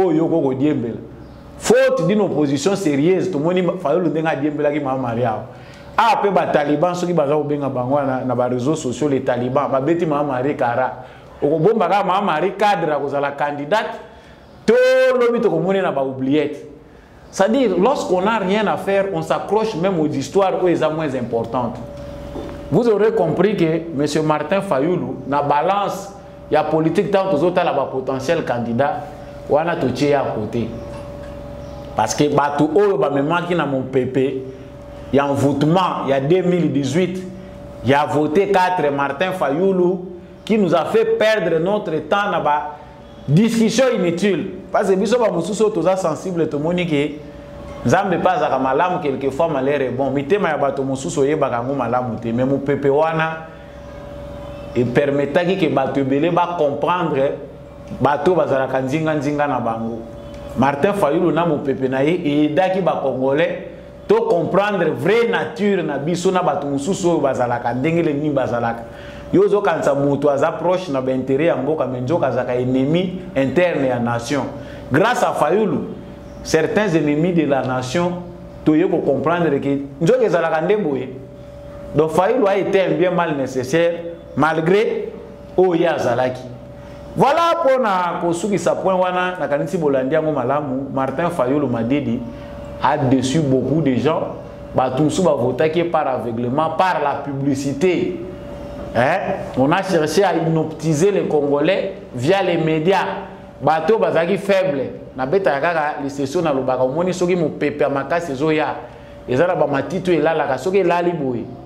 Faute d'une opposition sérieuse, tout le monde Fayoulou denga diembela qui m'a marié. Ah, peu les talibans, ceux qui ont benga bangwa na ba réseaux sociaux, les talibans, ba beti m'a marié kara. Au bon baga m'a marié cadre à la candidate. Tout le monde a oublié. C'est-à-dire, lorsqu'on n'a rien à faire, on s'accroche même aux histoires où elles sont moins importantes. Vous aurez compris que M. Martin Fayoulou, dans la balance, il y a politique tant que les autres potentiel candidat, on a tout à côté. Parce que Batou Oyo, qui dans mon P P, il y a un votement, il y a deux mille dix-huit, il y a voté quatre Martin Fayoulou, qui nous a fait perdre notre temps dans la discussion inutile. Parce que biso ba mususu toza sensible to monike nzambe pas za malamu quelquefois malere bon mitema ya bato mususu yebaka ngo malamu te mais mu pepe wana et permetaki que bato belé ba comprendre bato bazala kanzinga nzinga na bango. Martin Fayoulou na mu pepe na ye et daki ba congolais to comprendre vraie nature na biso na bato mususu bazala kandengele ni bazalaka. Yozo kansa mutu azaproche na b'intérêt ya mboka menjoka zaka ennemi interne ya nation. Grâce à Fayoulou, certains ennemis de la nation toye ko comprendre que njoka zalaka ndeboye. Donc Fayoulou a été un bien mal nécessaire malgré oya zalaki. Voilà pour na kosuki sa point wana na kanisi bolandi ngo malamu. Martin Fayoulou Madidi a déçu beaucoup de gens. Batumsu ba voter par aveuglement, par la publicité. Hein? On a cherché à inoptiser les Congolais via les médias. Bateau bazaki faible. Na beta kaka les sessions na lobaka moni soki mo pepe makasi zoya. Ezala ba matito elala ka soki lali boy.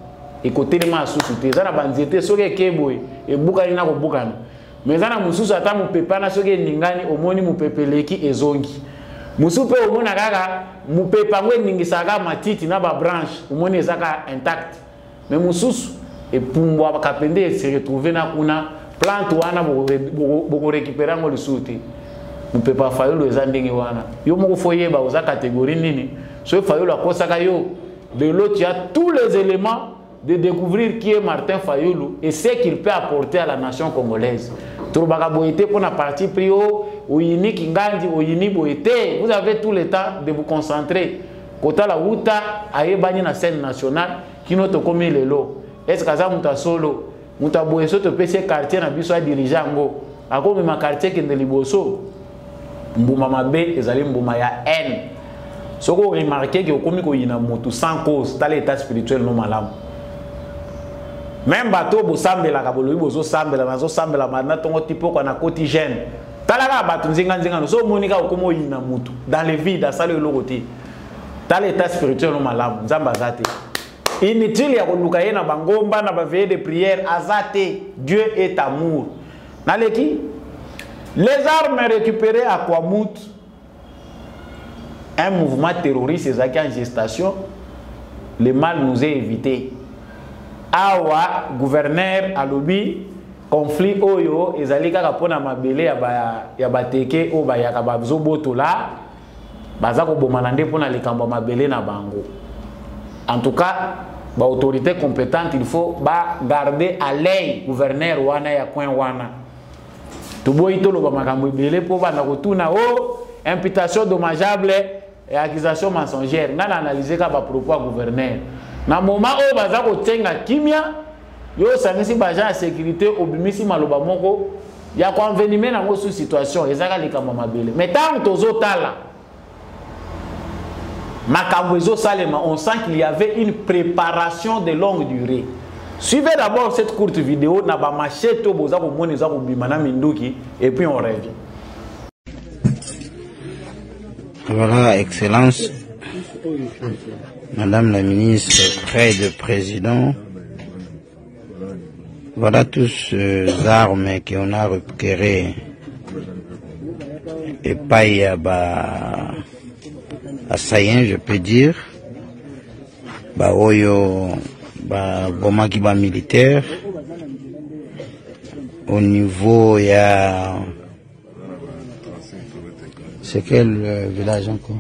et côté les mains sous-souté ça na banzete soke keboy et bukani na ko bukana mais ça na mususu ata mu pepa na soke ningani omoni mu pepeleki ezongi musupe omona kaka mu pepa ngwe ningisaka matiti na ba branche omoni ezaka intact mais mususu et pumbwa bakapende se retrouver na kuna plante wana boko récupérer ngo le souté mu pepa fayolo ezandenge wana yo moko foyeba oza catégorie nini so fayolo akosaka yo de l'autre il y a tous les éléments de découvrir qui est Martin Fayulu et ce qu'il peut apporter à la nation congolaise. Troubaka Boété pour la partie prio, ou yini Kingandi, ou yini Boété, vous avez tout le temps de vous concentrer. Kota la Wuta, aye bani na scène nationale, qui note comme il est lo. Est-ce que ça mouta solo, mouta boeso te pese quartier na biso dirigeant ngo. Ako mi ma quartier qui ne liboso. Mbuma mabe, ezali mbuma ya haine. Soko remarqué que komi ko yina motu sans cause, dans l'état spirituel non malam. Même bateau bo sambela ka boloyi bozo sambela nazo sambela mana tongo tipo kwa na quotidien. Talaka batu nzinga nzinga no so monika okomo yina mutu dans le vide à ça le logoti. Dans l'état spirituel no malam nzamba zate. Inutile ya koluka yena bangomba na ba veille de prière azate. Dieu est amour. Naleki les armes récupérées à Kwamout, un mouvement terroriste est en gestation, le mal nous est évité. Awa gouverneur alobi conflit oyo ezalika kapona mabele ya ba ya bateke o ba ya kababzo botola baza ko bomanande pona likambo mabele na bango. En tout cas, ba autorité compétente il faut ba garder à l'œil gouverneur wana ya coin wana. Tuboyi tolo ba makambo ebele po ba na kotuna o imputation dommageable et accusation mensongère. Nga na analyser ka ba propos gouverneur. Na moment où baza ko tenga kimia yo sangisi baja sécurité obimisi maloba moko ya ko envenimer na ngo sous situation ezaka likambo mabele mais tant tozo tala makambo ezo salema on sent qu'il y avait une préparation de longue durée. Suivez d'abord cette courte vidéo na ba machete boza ko moni za ko bimana minduki et puis on revient. Voilà, Excellence, Madame la ministre, près de président, voilà tous ces armes qu'on a récupérées et pas à bah assaillant, je peux dire, bah oyo bah bomaki ba militaire au niveau il y a c'est quel euh, village encore?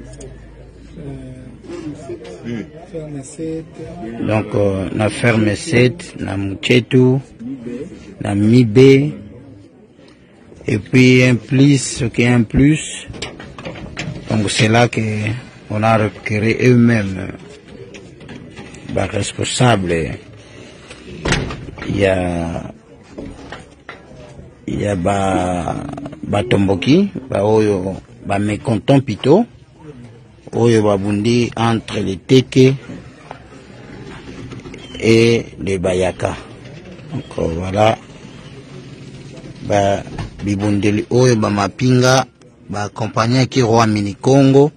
Donc, euh, na ferme sept, na Muchetu, na Mibe, et puis un plus, ce qui est un plus. Donc, c'est là qu'on a récupéré eux-mêmes, bah, responsables. Il y a, il y a, bah, bah, Tomboki, bah, oyo, bah, mécontent plutôt. Oyo babundi entre les Teke et les Bayaka. Donc voilà, ba bibundeli oyo ba mapinga ba compagnie qui roi mini Congo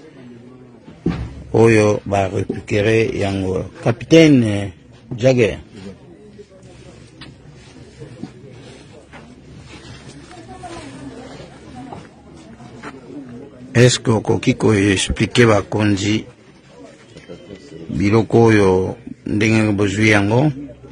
oyo ba récupérer yango capitaine Jagger. Est-ce que kokiko expliquer ba konzi biloko yo ndenge bozwi yango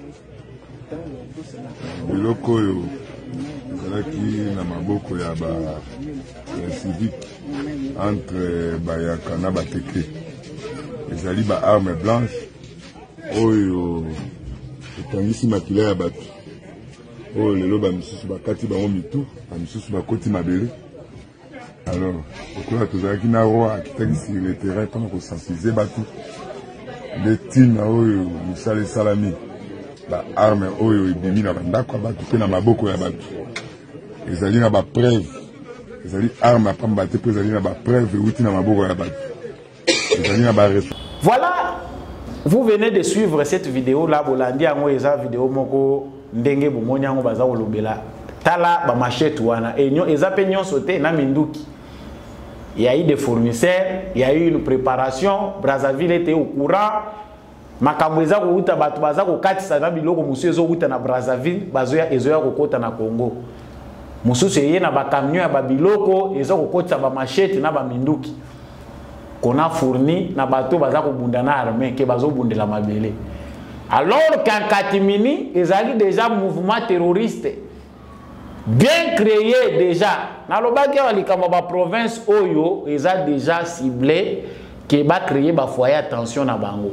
biloko yo zalaki na maboko ya ba ya civique entre Bayaka na Bateke ezali ba arme blanche oyo etangisi makila ya bato oyo lelo ba misusu bakati bango mitu ba misusu bakoti mabele. Alors, pourquoi tu as dit na roi qui t'a dit sur le terrain tant qu'on sensibiliser batu les tines oyo musale salami ba arme oyo ibimi na bandako batu pe na maboko ya batu ezali na ba preuve ezali arme pa mbate pe ezali na ba preuve uti na maboko ya batu ezali na ba. Voilà, vous venez de suivre cette vidéo là bolandi yango eza vidéo moko ndenge bomoni yango baza kolobela tala ba machette wana enyo eza pe nyonso te na minduki. Il y a eu des fournisseurs, il y a eu une préparation, Brazzaville était au courant, makambo eza ko uta bato baza ko katisa na biloko musu ezo uta na Brazzaville bazoya ezoya ko kota na Congo mususu eye na ba camion ya ba biloko ezo ko kota ba machete na ba minduki kona fourni na bato baza ko bunda na armée ke bazo bundela mabele alors qu'en Katimini ezali déjà mouvement terroriste bien créé déjà na lobaki ya likambo ba province oyo eza déjà ciblé ke ba créer ba foyer attention na bango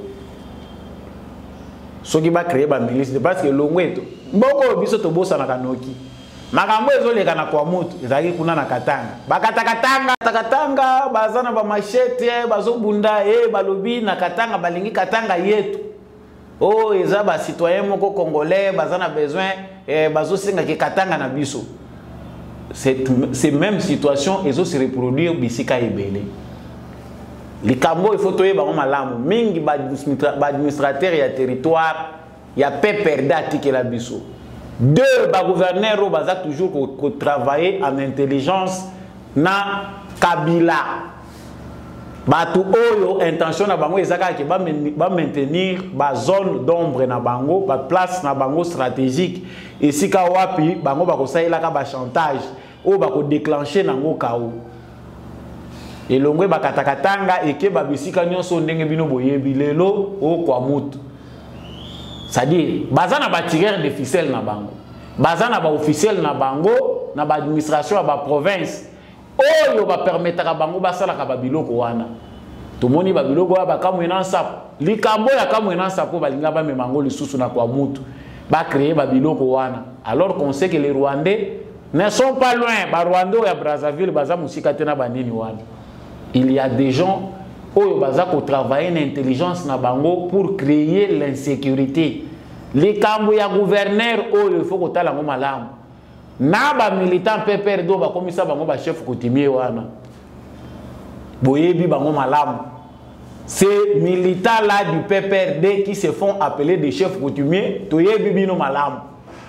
soki ba créer ba milice parce que longweto mboko biso to bosa na kanoki makambo ezoleka na kwa mutu ezali kuna na Katanga bakata Katanga Katanga bazana ba machete bazobunda eh balobi na Katanga balingi Katanga yetu oh eza ba citoyen moko congolais bazana besoin eh bazosenga ke Katanga na biso cette ces mêmes situations ezo se reproduire bisika ebele likambo il faut toyeba ko malamu mingi ba administrateur ya territoire ya peperda tikela biso deux ba gouverneur baza toujours ko travailler en intelligence na Kabila batu oyo intention na bango ezaka ke ba maintenir ba zone d'ombre na bango ba place na bango stratégique esika wapi bango ba ko saela ka ba chantage o ba ko déclencher nango kao elongwe bakatakatanga eke babisika nyonso ndenge bino boyebi lelo o kwa mutu c'est-à-dire bazana ba tireur de ficelle na bango bazana ba officiel na bango na ba administration ya ba province oyo ba permettra bango basala ka babiloko wana tomoni babiloko ba kamwena nsapo likambo ya kamwena nsapo balinga ba memango lisusu na kwa mutu ba créer babiloko wana alors qu'on sait que les Rwandais ne sont pas loin ba Rwanda ya Brazzaville baza musika tena banini wana. Il y a des gens qui ont travaillé l'intelligence na bango pour créer l'insécurité. Les Kambuya gouverneurs, il faut que tu aies la malam. Naba militant P P R D, comme ça, bango ba chef coutumier wana. Boyebi bango malam. Ces militants là du P P R D qui se font appeler des chefs coutumiers, toyebi bino malam.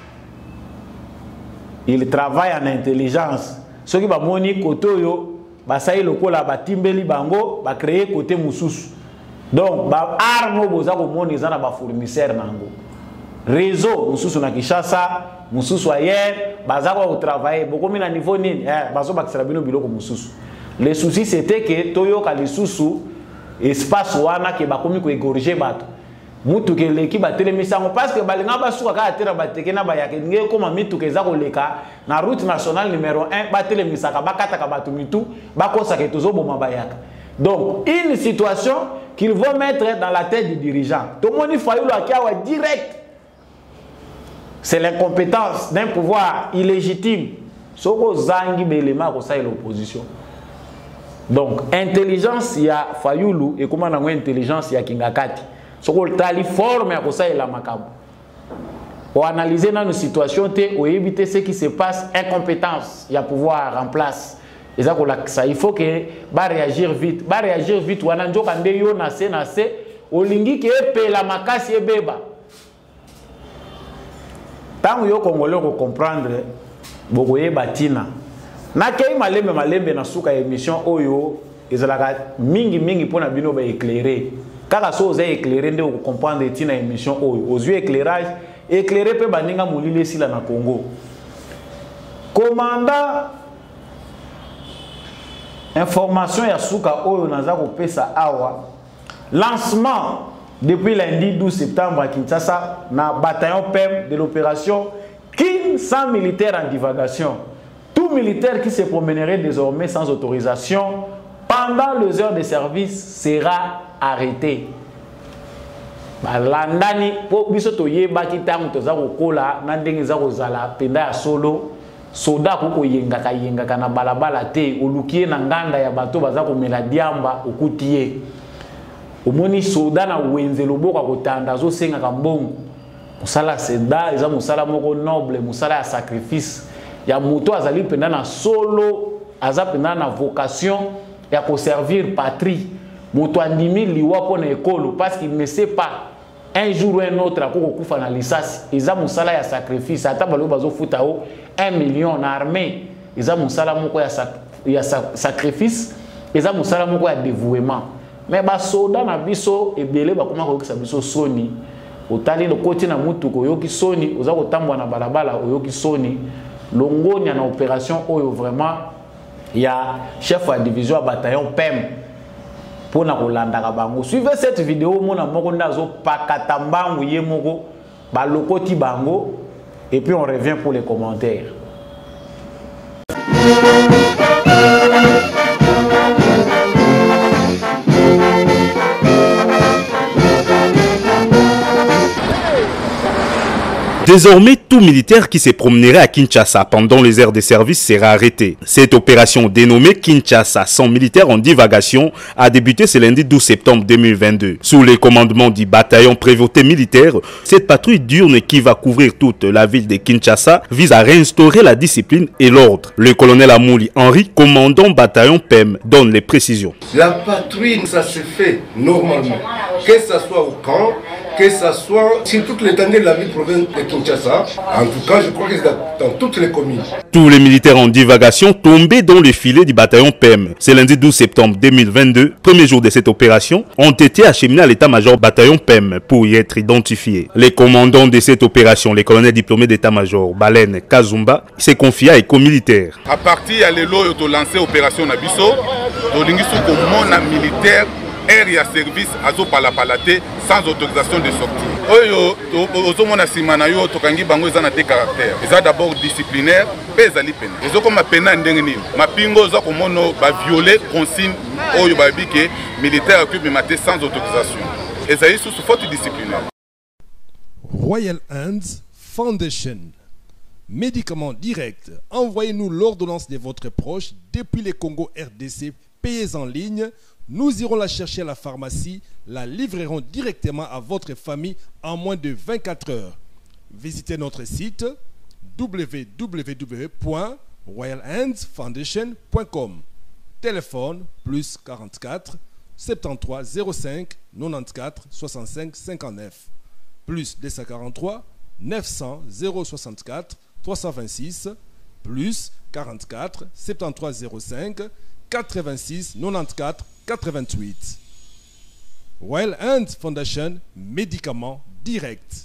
Ils travaillent en intelligence. Ceux qui ba moni kotoyo basayi lokola batimbeli bango ba créer côté mususu donc ba armo boza ko moni za na ba fournisseur nango réseau mususu na Kinshasa mususu ayer baza ko travailler beaucoup na niveau nini eh bazo bakisala bino biloko mususu le souci c'était que toyoka lisusu espace wana ke bakomi ko égorger bato mutu ke leki batelemisango parce que balinga basuka ka atera bateke na bayake nge koma mitu ke za koleka na route nationale numéro un batelemisaka bakata ka batu mitu bakosa ke tozo boma bayaka donc une situation qu'ils vont mettre dans la tête du dirigeant tomoni Fayulu akiawa direct c'est l'incompétence d'un pouvoir illégitime soko zangi belema ko sa l'opposition donc intelligence ya Fayulu et comment na intelligence ya Kingakati soko tali forme ya kosaela makambo pour analyser dans une situation te ou éviter ce qui se passe incompétence il y a pouvoir en place et ça ça il faut que ba réagir vite ba réagir vite wana njoka nde yo na se na se olingi ke epela makasi ebeba tango yo congolais ko comprendre bokoye batina na kei malembe malembe na suka émission oyo ezalaka mingi mingi pona bino ba éclairer car so oza éclairé nde ko comprendre tina émission oyo aux yeux éclairage éclairé pe baninga molile sila na Congo commandant information ya suka oyo naza ko pesa awa lancement depuis lundi douze septembre à Kinshasa na bataillon P E M de l'opération King sans militaire en divagation tout militaire qui se promènerait désormais sans autorisation pendant les heures de service sera arrêté. Landani po biso to yeba kitango to za kokola na ndenge za kozala penda ya solo soda ko koyenga ka yenga kana balabala te olukie na nganda ya bato baza ko mela diamba okutie omoni soda na wenze loboka kotanda zo senga ka mbongo musala seda eza musala moko noble musala ya sacrifice ya moto azali penda na solo aza penda na vocation ya ko servir patrie moto andimi liwa pona ekolo parce qu'il ne sait pas un jour ou un autre akoko kufa na lisasi eza musala ya sacrifice ata balo bazo futa o un million na armée eza musala moko ya, sac, ya sac, sacrifice eza musala moko ya dévouement mais ba soda na biso ebele ba koma ko kisa biso soni otali le côté na mutu ko yoki soni oza ko tambwa na balabala oyoki soni longonya na opération oyo vraiment ya chef de division à bataillon P E M pour na kolanda ka bango. Suivez cette vidéo mona moko ndazo pakata mbangu ye moko ba lokoti bango et puis on revient pour les commentaires. Désormais, tout militaire qui se promènerait à Kinshasa pendant les heures de service sera arrêté. Cette opération dénommée Kinshasa sans militaires en divagation a débuté ce lundi douze septembre deux mille vingt-deux. Sous les commandements du bataillon prévôté militaire, cette patrouille diurne qui va couvrir toute la ville de Kinshasa vise à réinstaurer la discipline et l'ordre. Le colonel Amouli Henri, commandant bataillon P E M, donne les précisions. La patrouille, ça se fait normalement, que ce soit au camp, que ce soit sur toute l'étendue de la ville province de Kinshasa. En tout cas, je crois que c'est dans toutes les communes. Tous les militaires en divagation tombés dans le filet du bataillon P E M. Ce lundi douze septembre deux mille vingt-deux, premier jour de cette opération, ont été acheminés à l'état-major bataillon P E M pour y être identifiés. Les commandants de cette opération, les colonels diplômés d'état-major Baleine Kazumba, s'est confié à éco-militaire. À partir de l'élo, ils ont lancé l'opération Nabiso, ils ont lancé militaire. Air ya service azo palapalate sans autorisation de sortie. Oyo ozomona simana yo tokangi bango eza na te caractère. Eza d'abord disciplinaire, pe ezali pena. Ezo koma pena ndenge nini. Mapingo za komono ba violer consigne oyo ba bike militaire occupe maté sans autorisation. Ezali sous faute disciplinaire. Royal Hands Foundation. Médicaments directs. Envoyez-nous l'ordonnance de votre proche depuis le Congo R D C. Payez en ligne. Nous irons la chercher à la pharmacie, la livrerons directement à votre famille en moins de vingt-quatre heures. Visitez notre site w w w point royal hands foundation point com. Téléphone plus quarante-quatre soixante-treize zéro cinq quatre-vingt-quatorze soixante-cinq cinquante-neuf plus deux cent quarante-trois neuf cents zéro soixante-quatre trois cent vingt-six plus quarante-quatre soixante-treize zéro cinq quatre-vingt-six quatre-vingt-quatorze quatre-vingt-huit. Royal Hands Foundation, médicaments directs.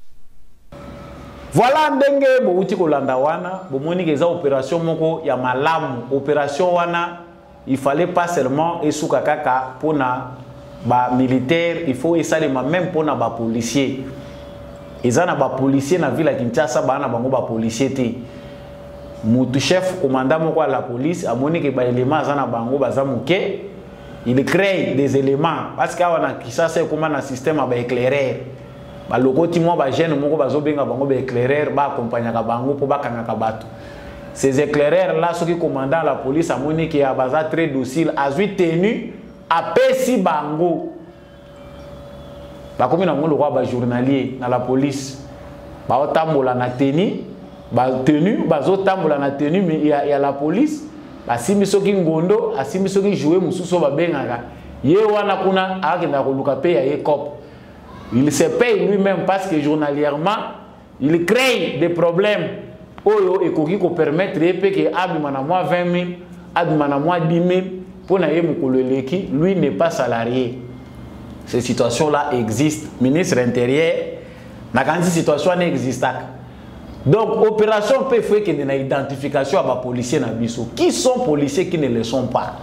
Voilà ndenge bouti kolanda wana, bomoni keza opération moko ya malamu, opération wana, il fallait pas seulement esuka kaka pona ba militaire, il faut esalema même pona ba policier. Ezana ba policier na ville ya Kinshasa bana bango ba policier te. Mutu chef commandant moko la police amoni ke ba élément zana bango baza muke. Il crée des éléments parce qu'il y a un système à éclairer. Ba lokoti mo ba jeune moko bazo benga bango ba éclaireur ba accompagner ka bango po ba kangaka bato. Ces éclaireurs là ceux qui commandant la police amoni ki ya baza très docile azui tenu apesi bango. Ba komi na ngolo ba journalier na la police. Ba otambola na tenu, ba tenu bazo tambola na tenu mais il y a, il y a la police. Asimi soki ngondo, asimi soki jouer mususo ba bengaka. Ye wana kuna akenda koluka pe ya yekop. Il se paye lui-même parce que journalièrement, il crée des problèmes. Oyo ekoki ko permettre pe que abima na moi vingt mille, abima na moi dix mille pour na ye mukoleleki, lui n'est pas salarié. Ces situations-là existent. Ministre intérieur, na quand cette situation n'existe pas. Donc, opération peut faire qu'il y ait une identification à les policiers dans Bissau. Qui sont policiers qui ne le sont pas?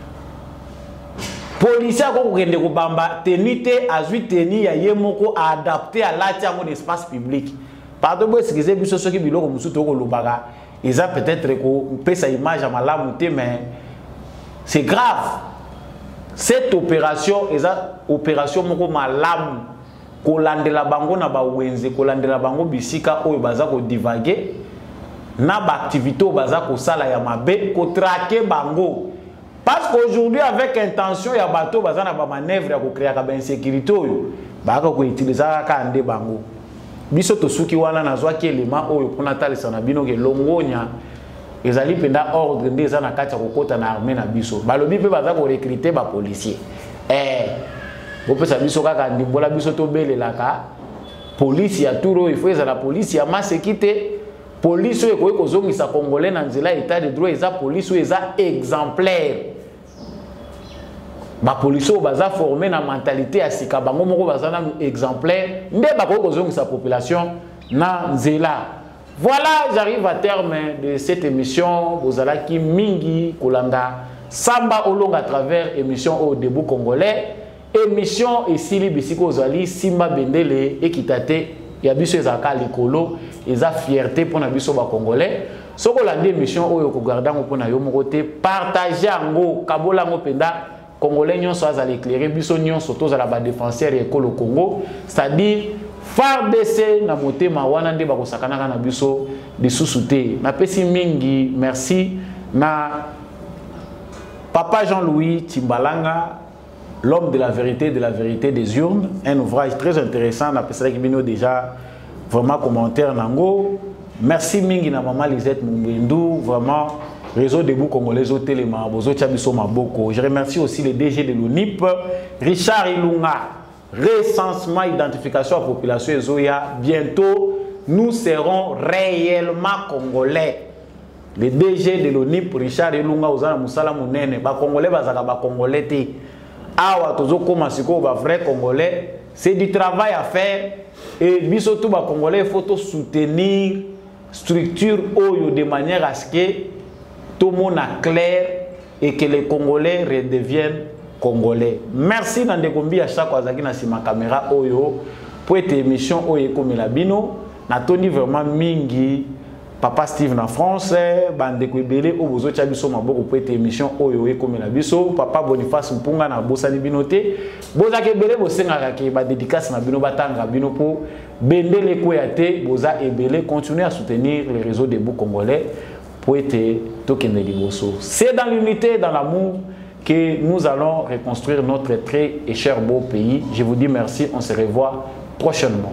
Policiers qui ont bamba tenité à huit tenus à yemoko adapté à l'attiamo d'espace public. Pardon, moi ce que j'ai vu sur ce qui bilo comme surtout au Lubaga, ils ont peut-être qu'on peut sa image à malamouté, mais c'est grave. Cette opération, est opération moko malamu. Kolandela bango na ba wenze, kolandela bango bisika oyo baza ko divaguer na ba activité baza ko sala ya mabe, ko traquer bango. Parce qu'aujourd'hui avec intention ya bato baza na ba manœuvre ya ko créer ka ba insécurité oyo, ba ka ko utiliser ka ande bango. Biso to suki wana na zwa ki élément oyo pona talisa na bino ke longonya ezali penda ordre ndeza na kati ya kokota na armée na biso. Balobi pe baza ko recruter ba policier. Eh Bopesa biso kaka ndimbola biso to belelaka police ya turo il faut eza la police ya masekite police oyo ko kozongisa congolais na nzela état de droit eza police oyo eza exemplaire ba police baza formé na mentalité ya sika bango moko baza na exemplaire nde bako kozongisa population na nzela. Voilà, j'arrive à terme de cette émission. Bozalaki mingi kolanda samba olong à travers émission au debout congolais. Émission et Sili Bisiko Zali Simba Bendele Ekitate Yabiso Ezaka Likolo Eza fierté pour Nabiso ba congolais. Soko lande émission oyo ko garda ngo pona yo mokote partager ngo kabola ngo penda congolais nyonso azali éclairer biso nyonso to za ba défenseur et Kolo Congo, c'est-à-dire F A R D C na motema wana nde ba kosakana na biso de susute. Na pesi mingi merci na Papa Jean-Louis Timbalanga, l'homme de la vérité, de la vérité des urnes, un ouvrage très intéressant. On a pensé déjà vraiment commentaire nango. Merci mingi na maman Lisette Mungwendu, vraiment réseau debout congolais au téléma, bozo tchabiso maboko. Je remercie aussi le D G de l'U N I P, Richard Ilunga. Recensement, identification à la population Ezoya. Bientôt, nous serons réellement congolais. Le D G de l'U N I P, Richard Ilunga, Ozana Moussala Mounene, ba congolais, bazaka ba congolais te. Awa tozo koma siko ba vrai congolais, c'est du travail à faire et bisoto ba congolais il faut soutenir structure oyo de manière à ce que tout le monde a clair et que les congolais redeviennent congolais. Merci Nandekombi à chaque fois na sima caméra oyo pour cette émission oyo comme la bino na toni vraiment mingi Papa Steve na France, bande ko ebele o bozo tcha biso maboko pour cette émission oyo e comme la biso, Papa Boniface Mpunga na bosa ni binote, boza ke ebele bosenga ka ba dédicace na bino batanga bino po bendele ko yate, boza ebele continuer à soutenir les réseaux des bouts congolais pour être tokende liboso. C'est dans l'unité, dans l'amour que nous allons reconstruire notre très et cher beau pays. Je vous dis merci, on se revoit prochainement.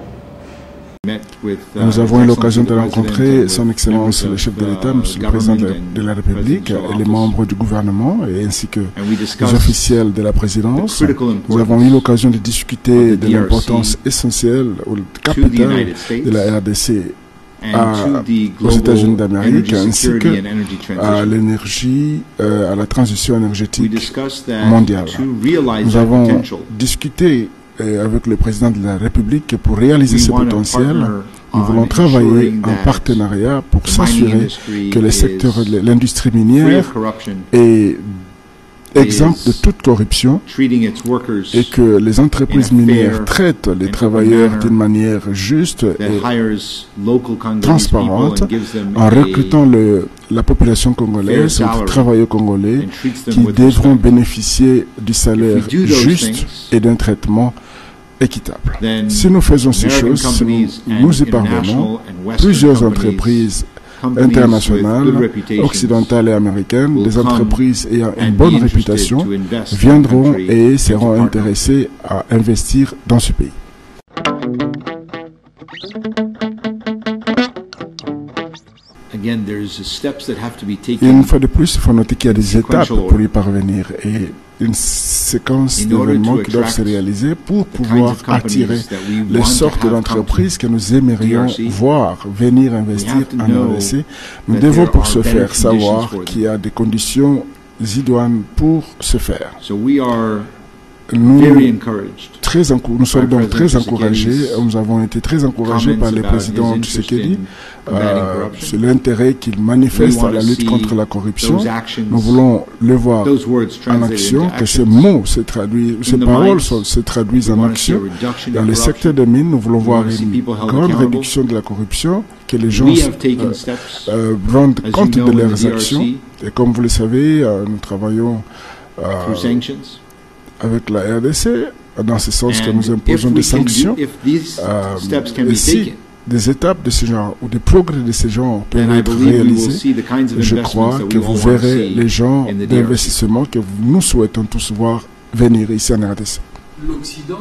Nous avons eu l'occasion de rencontrer son Excellence le chef de l'État, Monsieur le Président de, de la République, et les membres du gouvernement, et ainsi que les officiels de la présidence. Nous avons eu l'occasion de discuter de l'importance essentielle ou capitale de la R D C à, aux États-Unis d'Amérique, ainsi que à l'énergie, euh, à la transition énergétique mondiale. Nous avons discuté avec le président de la République pour réaliser ce potentiel. Nous voulons travailler en partenariat pour s'assurer que le secteur de l'industrie minière est exempt de toute corruption et que les entreprises minières traitent les travailleurs d'une manière juste et transparente en recrutant le, la population congolaise, les travailleurs congolais qui devront bénéficier du salaire juste et d'un traitement équitable. Si nous faisons ces choses, si nous, nous y parvenons, plusieurs entreprises internationales, occidentales et américaines, des entreprises ayant une bonne réputation, viendront et seront intéressées à investir dans ce pays. Une fois de plus, il faut noter qu'il y a des étapes pour y parvenir et une séquence d'événements qui doivent se réaliser pour pouvoir attirer les sortes d'entreprises que nous aimerions voir venir investir en R D C. Nous devons pour ce faire savoir qu'il y a des conditions idoines pour ce faire. Nous, très nous sommes donc très encouragés, nous avons été très encouragés par le président Tshisekedi euh, sur l'intérêt qu'il manifeste à la lutte contre la corruption. Nous voulons le voir en action, que ces mots se traduisent, ces paroles se traduisent en action. Dans le secteur des mines, nous voulons voir une grande réduction de la corruption, que les gens euh, euh, rendent compte de leurs actions. Et comme vous le savez, euh, nous travaillons euh, avec la R D C, dans ce sens que nous imposons des sanctions. Euh, et si des étapes de ce genre ou des progrès de ce genre peuvent être réalisés, je crois que vous verrez les gens d'investissement que nous souhaitons tous voir venir ici en R D C. L'Occident.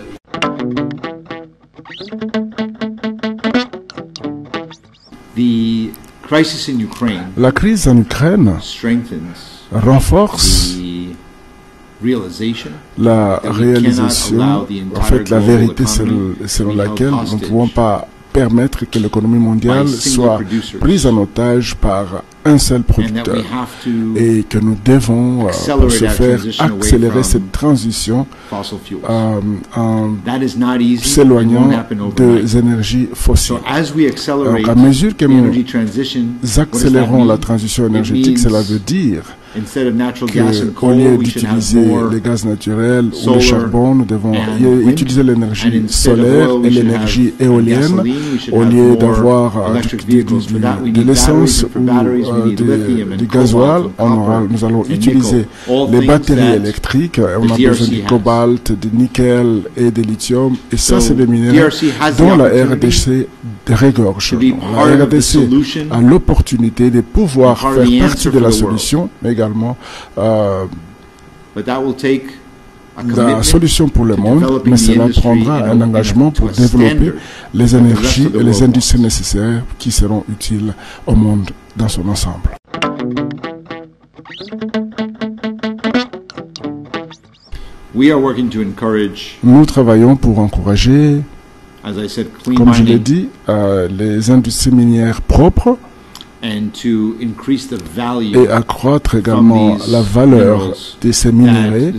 La crise en Ukraine renforce la réalisation, en fait la vérité selon, selon laquelle nous ne pouvons pas permettre que l'économie mondiale soit prise en otage par un seul producteur et que nous devons, euh, pour ce faire, accélérer cette transition euh, en s'éloignant des énergies fossiles. Donc, à mesure que nous accélérons la transition énergétique, cela veut dire qu'au lieu d'utiliser les gaz naturels ou le charbon, nous devons utiliser l'énergie solaire et l'énergie éolienne. Au lieu d'avoir euh, de, de, de, de l'essence ou euh, de, du gasoil, on aura, nous allons utiliser les batteries électriques. On a besoin du cobalt, du nickel et du lithium. Et ça, c'est des minéraux dont la R D C régorge. La R D C a l'opportunité de pouvoir faire partie de la solution, mais également euh, la solution pour le monde, mais cela prendra un engagement pour développer les énergies et les industries nécessaires qui seront utiles au monde dans son ensemble. Nous travaillons pour encourager, comme je l'ai dit, euh, les industries minières propres et accroître également la valeur de ces minéraux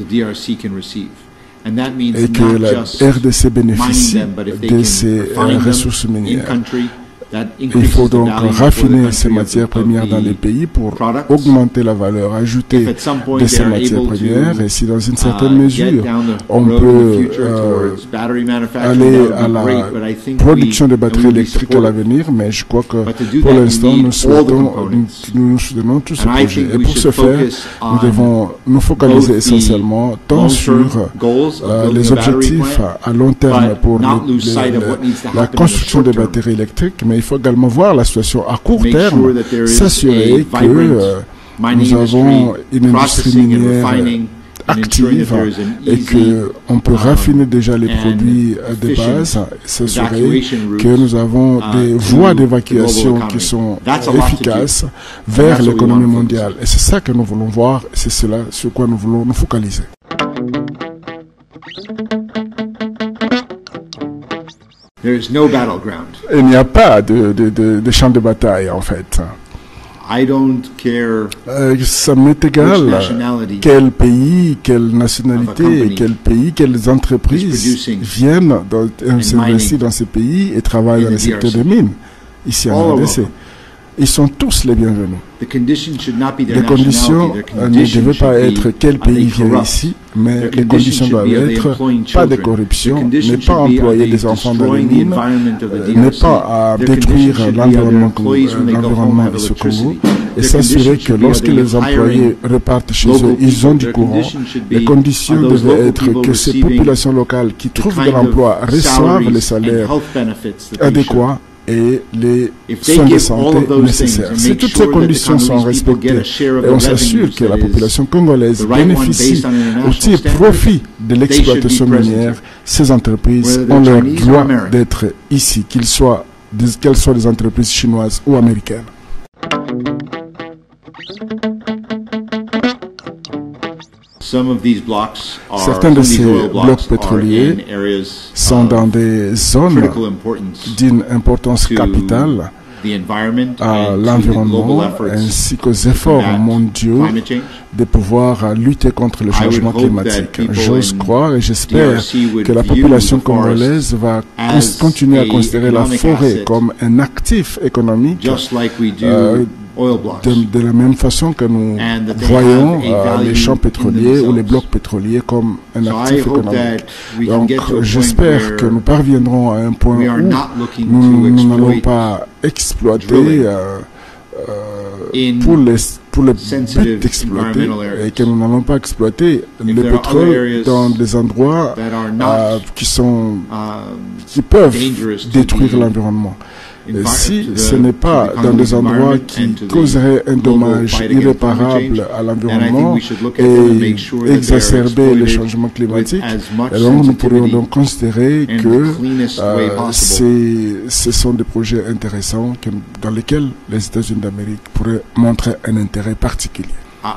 et que la R D C bénéficie de ces ressources minières. Il faut donc raffiner ces matières premières dans les pays pour augmenter la valeur ajoutée de ces matières premières. Et si dans une certaine mesure, on peut euh, aller à la production de batteries électriques à l'avenir, mais je crois que pour l'instant, nous souhaitons, nous, nous soutenons tous ces projets. Et pour ce faire, nous devons nous focaliser essentiellement tant sur euh, les objectifs à long terme pour les, les, les, la construction des batteries électriques, mais il faut également voir la situation à court terme, s'assurer que euh, nous avons une industrie minière active et qu'on peut raffiner déjà les produits de base, s'assurer que nous avons des voies d'évacuation qui sont efficaces vers l'économie mondiale. Et c'est ça que nous voulons voir, c'est cela sur quoi nous voulons nous focaliser. Il n'y a pas de, de, de, de champ de bataille, en fait. Euh, ça m'est égal quel pays, quelle nationalité, quel pays, quelles entreprises viennent s'investir dans ces pays et travaillent dans le secteur des mines, ici en R D C. Ils sont tous les bienvenus. Les conditions ne devaient pas être quel pays vient ici, mais les conditions doivent être pas de corruption, ne pas employer des enfants dans les mines, ne pas à détruire l'environnement de ce Congo, et s'assurer que lorsque les employés repartent chez eux, ils ont du courant. Les conditions devaient être que ces populations locales qui trouvent de l'emploi reçoivent les salaires adéquats et les soins de santé nécessaires. Si toutes ces conditions sont respectées et on s'assure que la population congolaise bénéficie ou tire profit de l'exploitation minière, ces entreprises ont leur droit d'être ici, qu'elles soient, qu'elles soient des entreprises chinoises ou américaines. Certains de ces blocs pétroliers sont dans des zones d'une importance capitale à l'environnement ainsi qu'aux efforts mondiaux de pouvoir lutter contre le changement climatique. J'ose croire et j'espère que la population congolaise va continuer à considérer la forêt comme un actif économique euh, de, de la même façon que nous voyons euh, les champs pétroliers ou les blocs pétroliers comme un actif économique. Donc j'espère que nous parviendrons à un point où nous n'allons pas exploiter euh, euh, pour les pour le but d'exploiter et que nous n'allons pas exploiter le pétrole dans des endroits euh, qui sont qui peuvent détruire l'environnement. Si ce n'est pas dans des endroits qui causeraient un dommage irréparable à l'environnement et exacerber le changement climatique, alors nous pourrions donc considérer que euh, ce sont des projets intéressants que, dans lesquels les États-Unis d'Amérique pourraient montrer un intérêt particulier.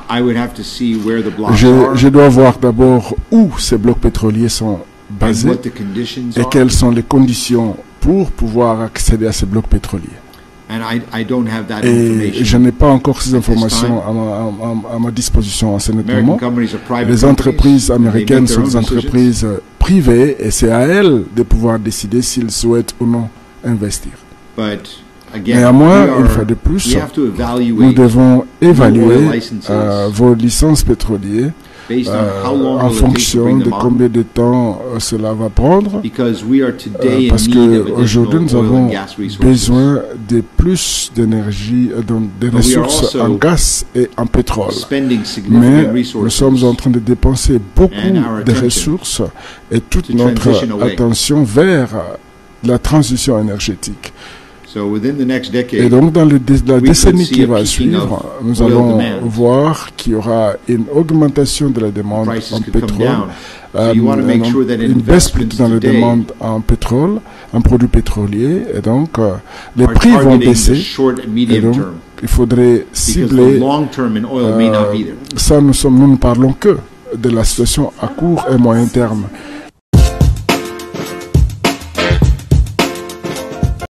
Je, je dois voir d'abord où ces blocs pétroliers sont basés et quelles sont les conditions pour pouvoir accéder à ces blocs pétroliers. And I, I don't have that Et je n'ai pas encore ces informations à ma, à, à ma disposition en ce moment. Les entreprises américaines sont des entreprises privées et c'est à elles de pouvoir décider s'ils souhaitent ou non investir. Néanmoins, une fois de plus, nous devons évaluer euh, vos licences pétrolières euh, en fonction de combien de temps euh, cela va prendre, euh, parce qu'aujourd'hui nous avons besoin de plus d'énergie, euh, des ressources en gaz et en pétrole. Mais nous sommes en train de dépenser beaucoup de ressources et toute notre attention vers la transition énergétique. Et donc, dans le, la décennie qui va suivre, nous allons voir qu'il y aura une augmentation de la demande en pétrole, euh, une baisse plutôt dans la demande en pétrole, en produits pétroliers, et donc euh, les prix vont baisser. Et donc, il faudrait cibler. Euh, ça, nous sommes, nous ne parlons que de la situation à court et moyen terme.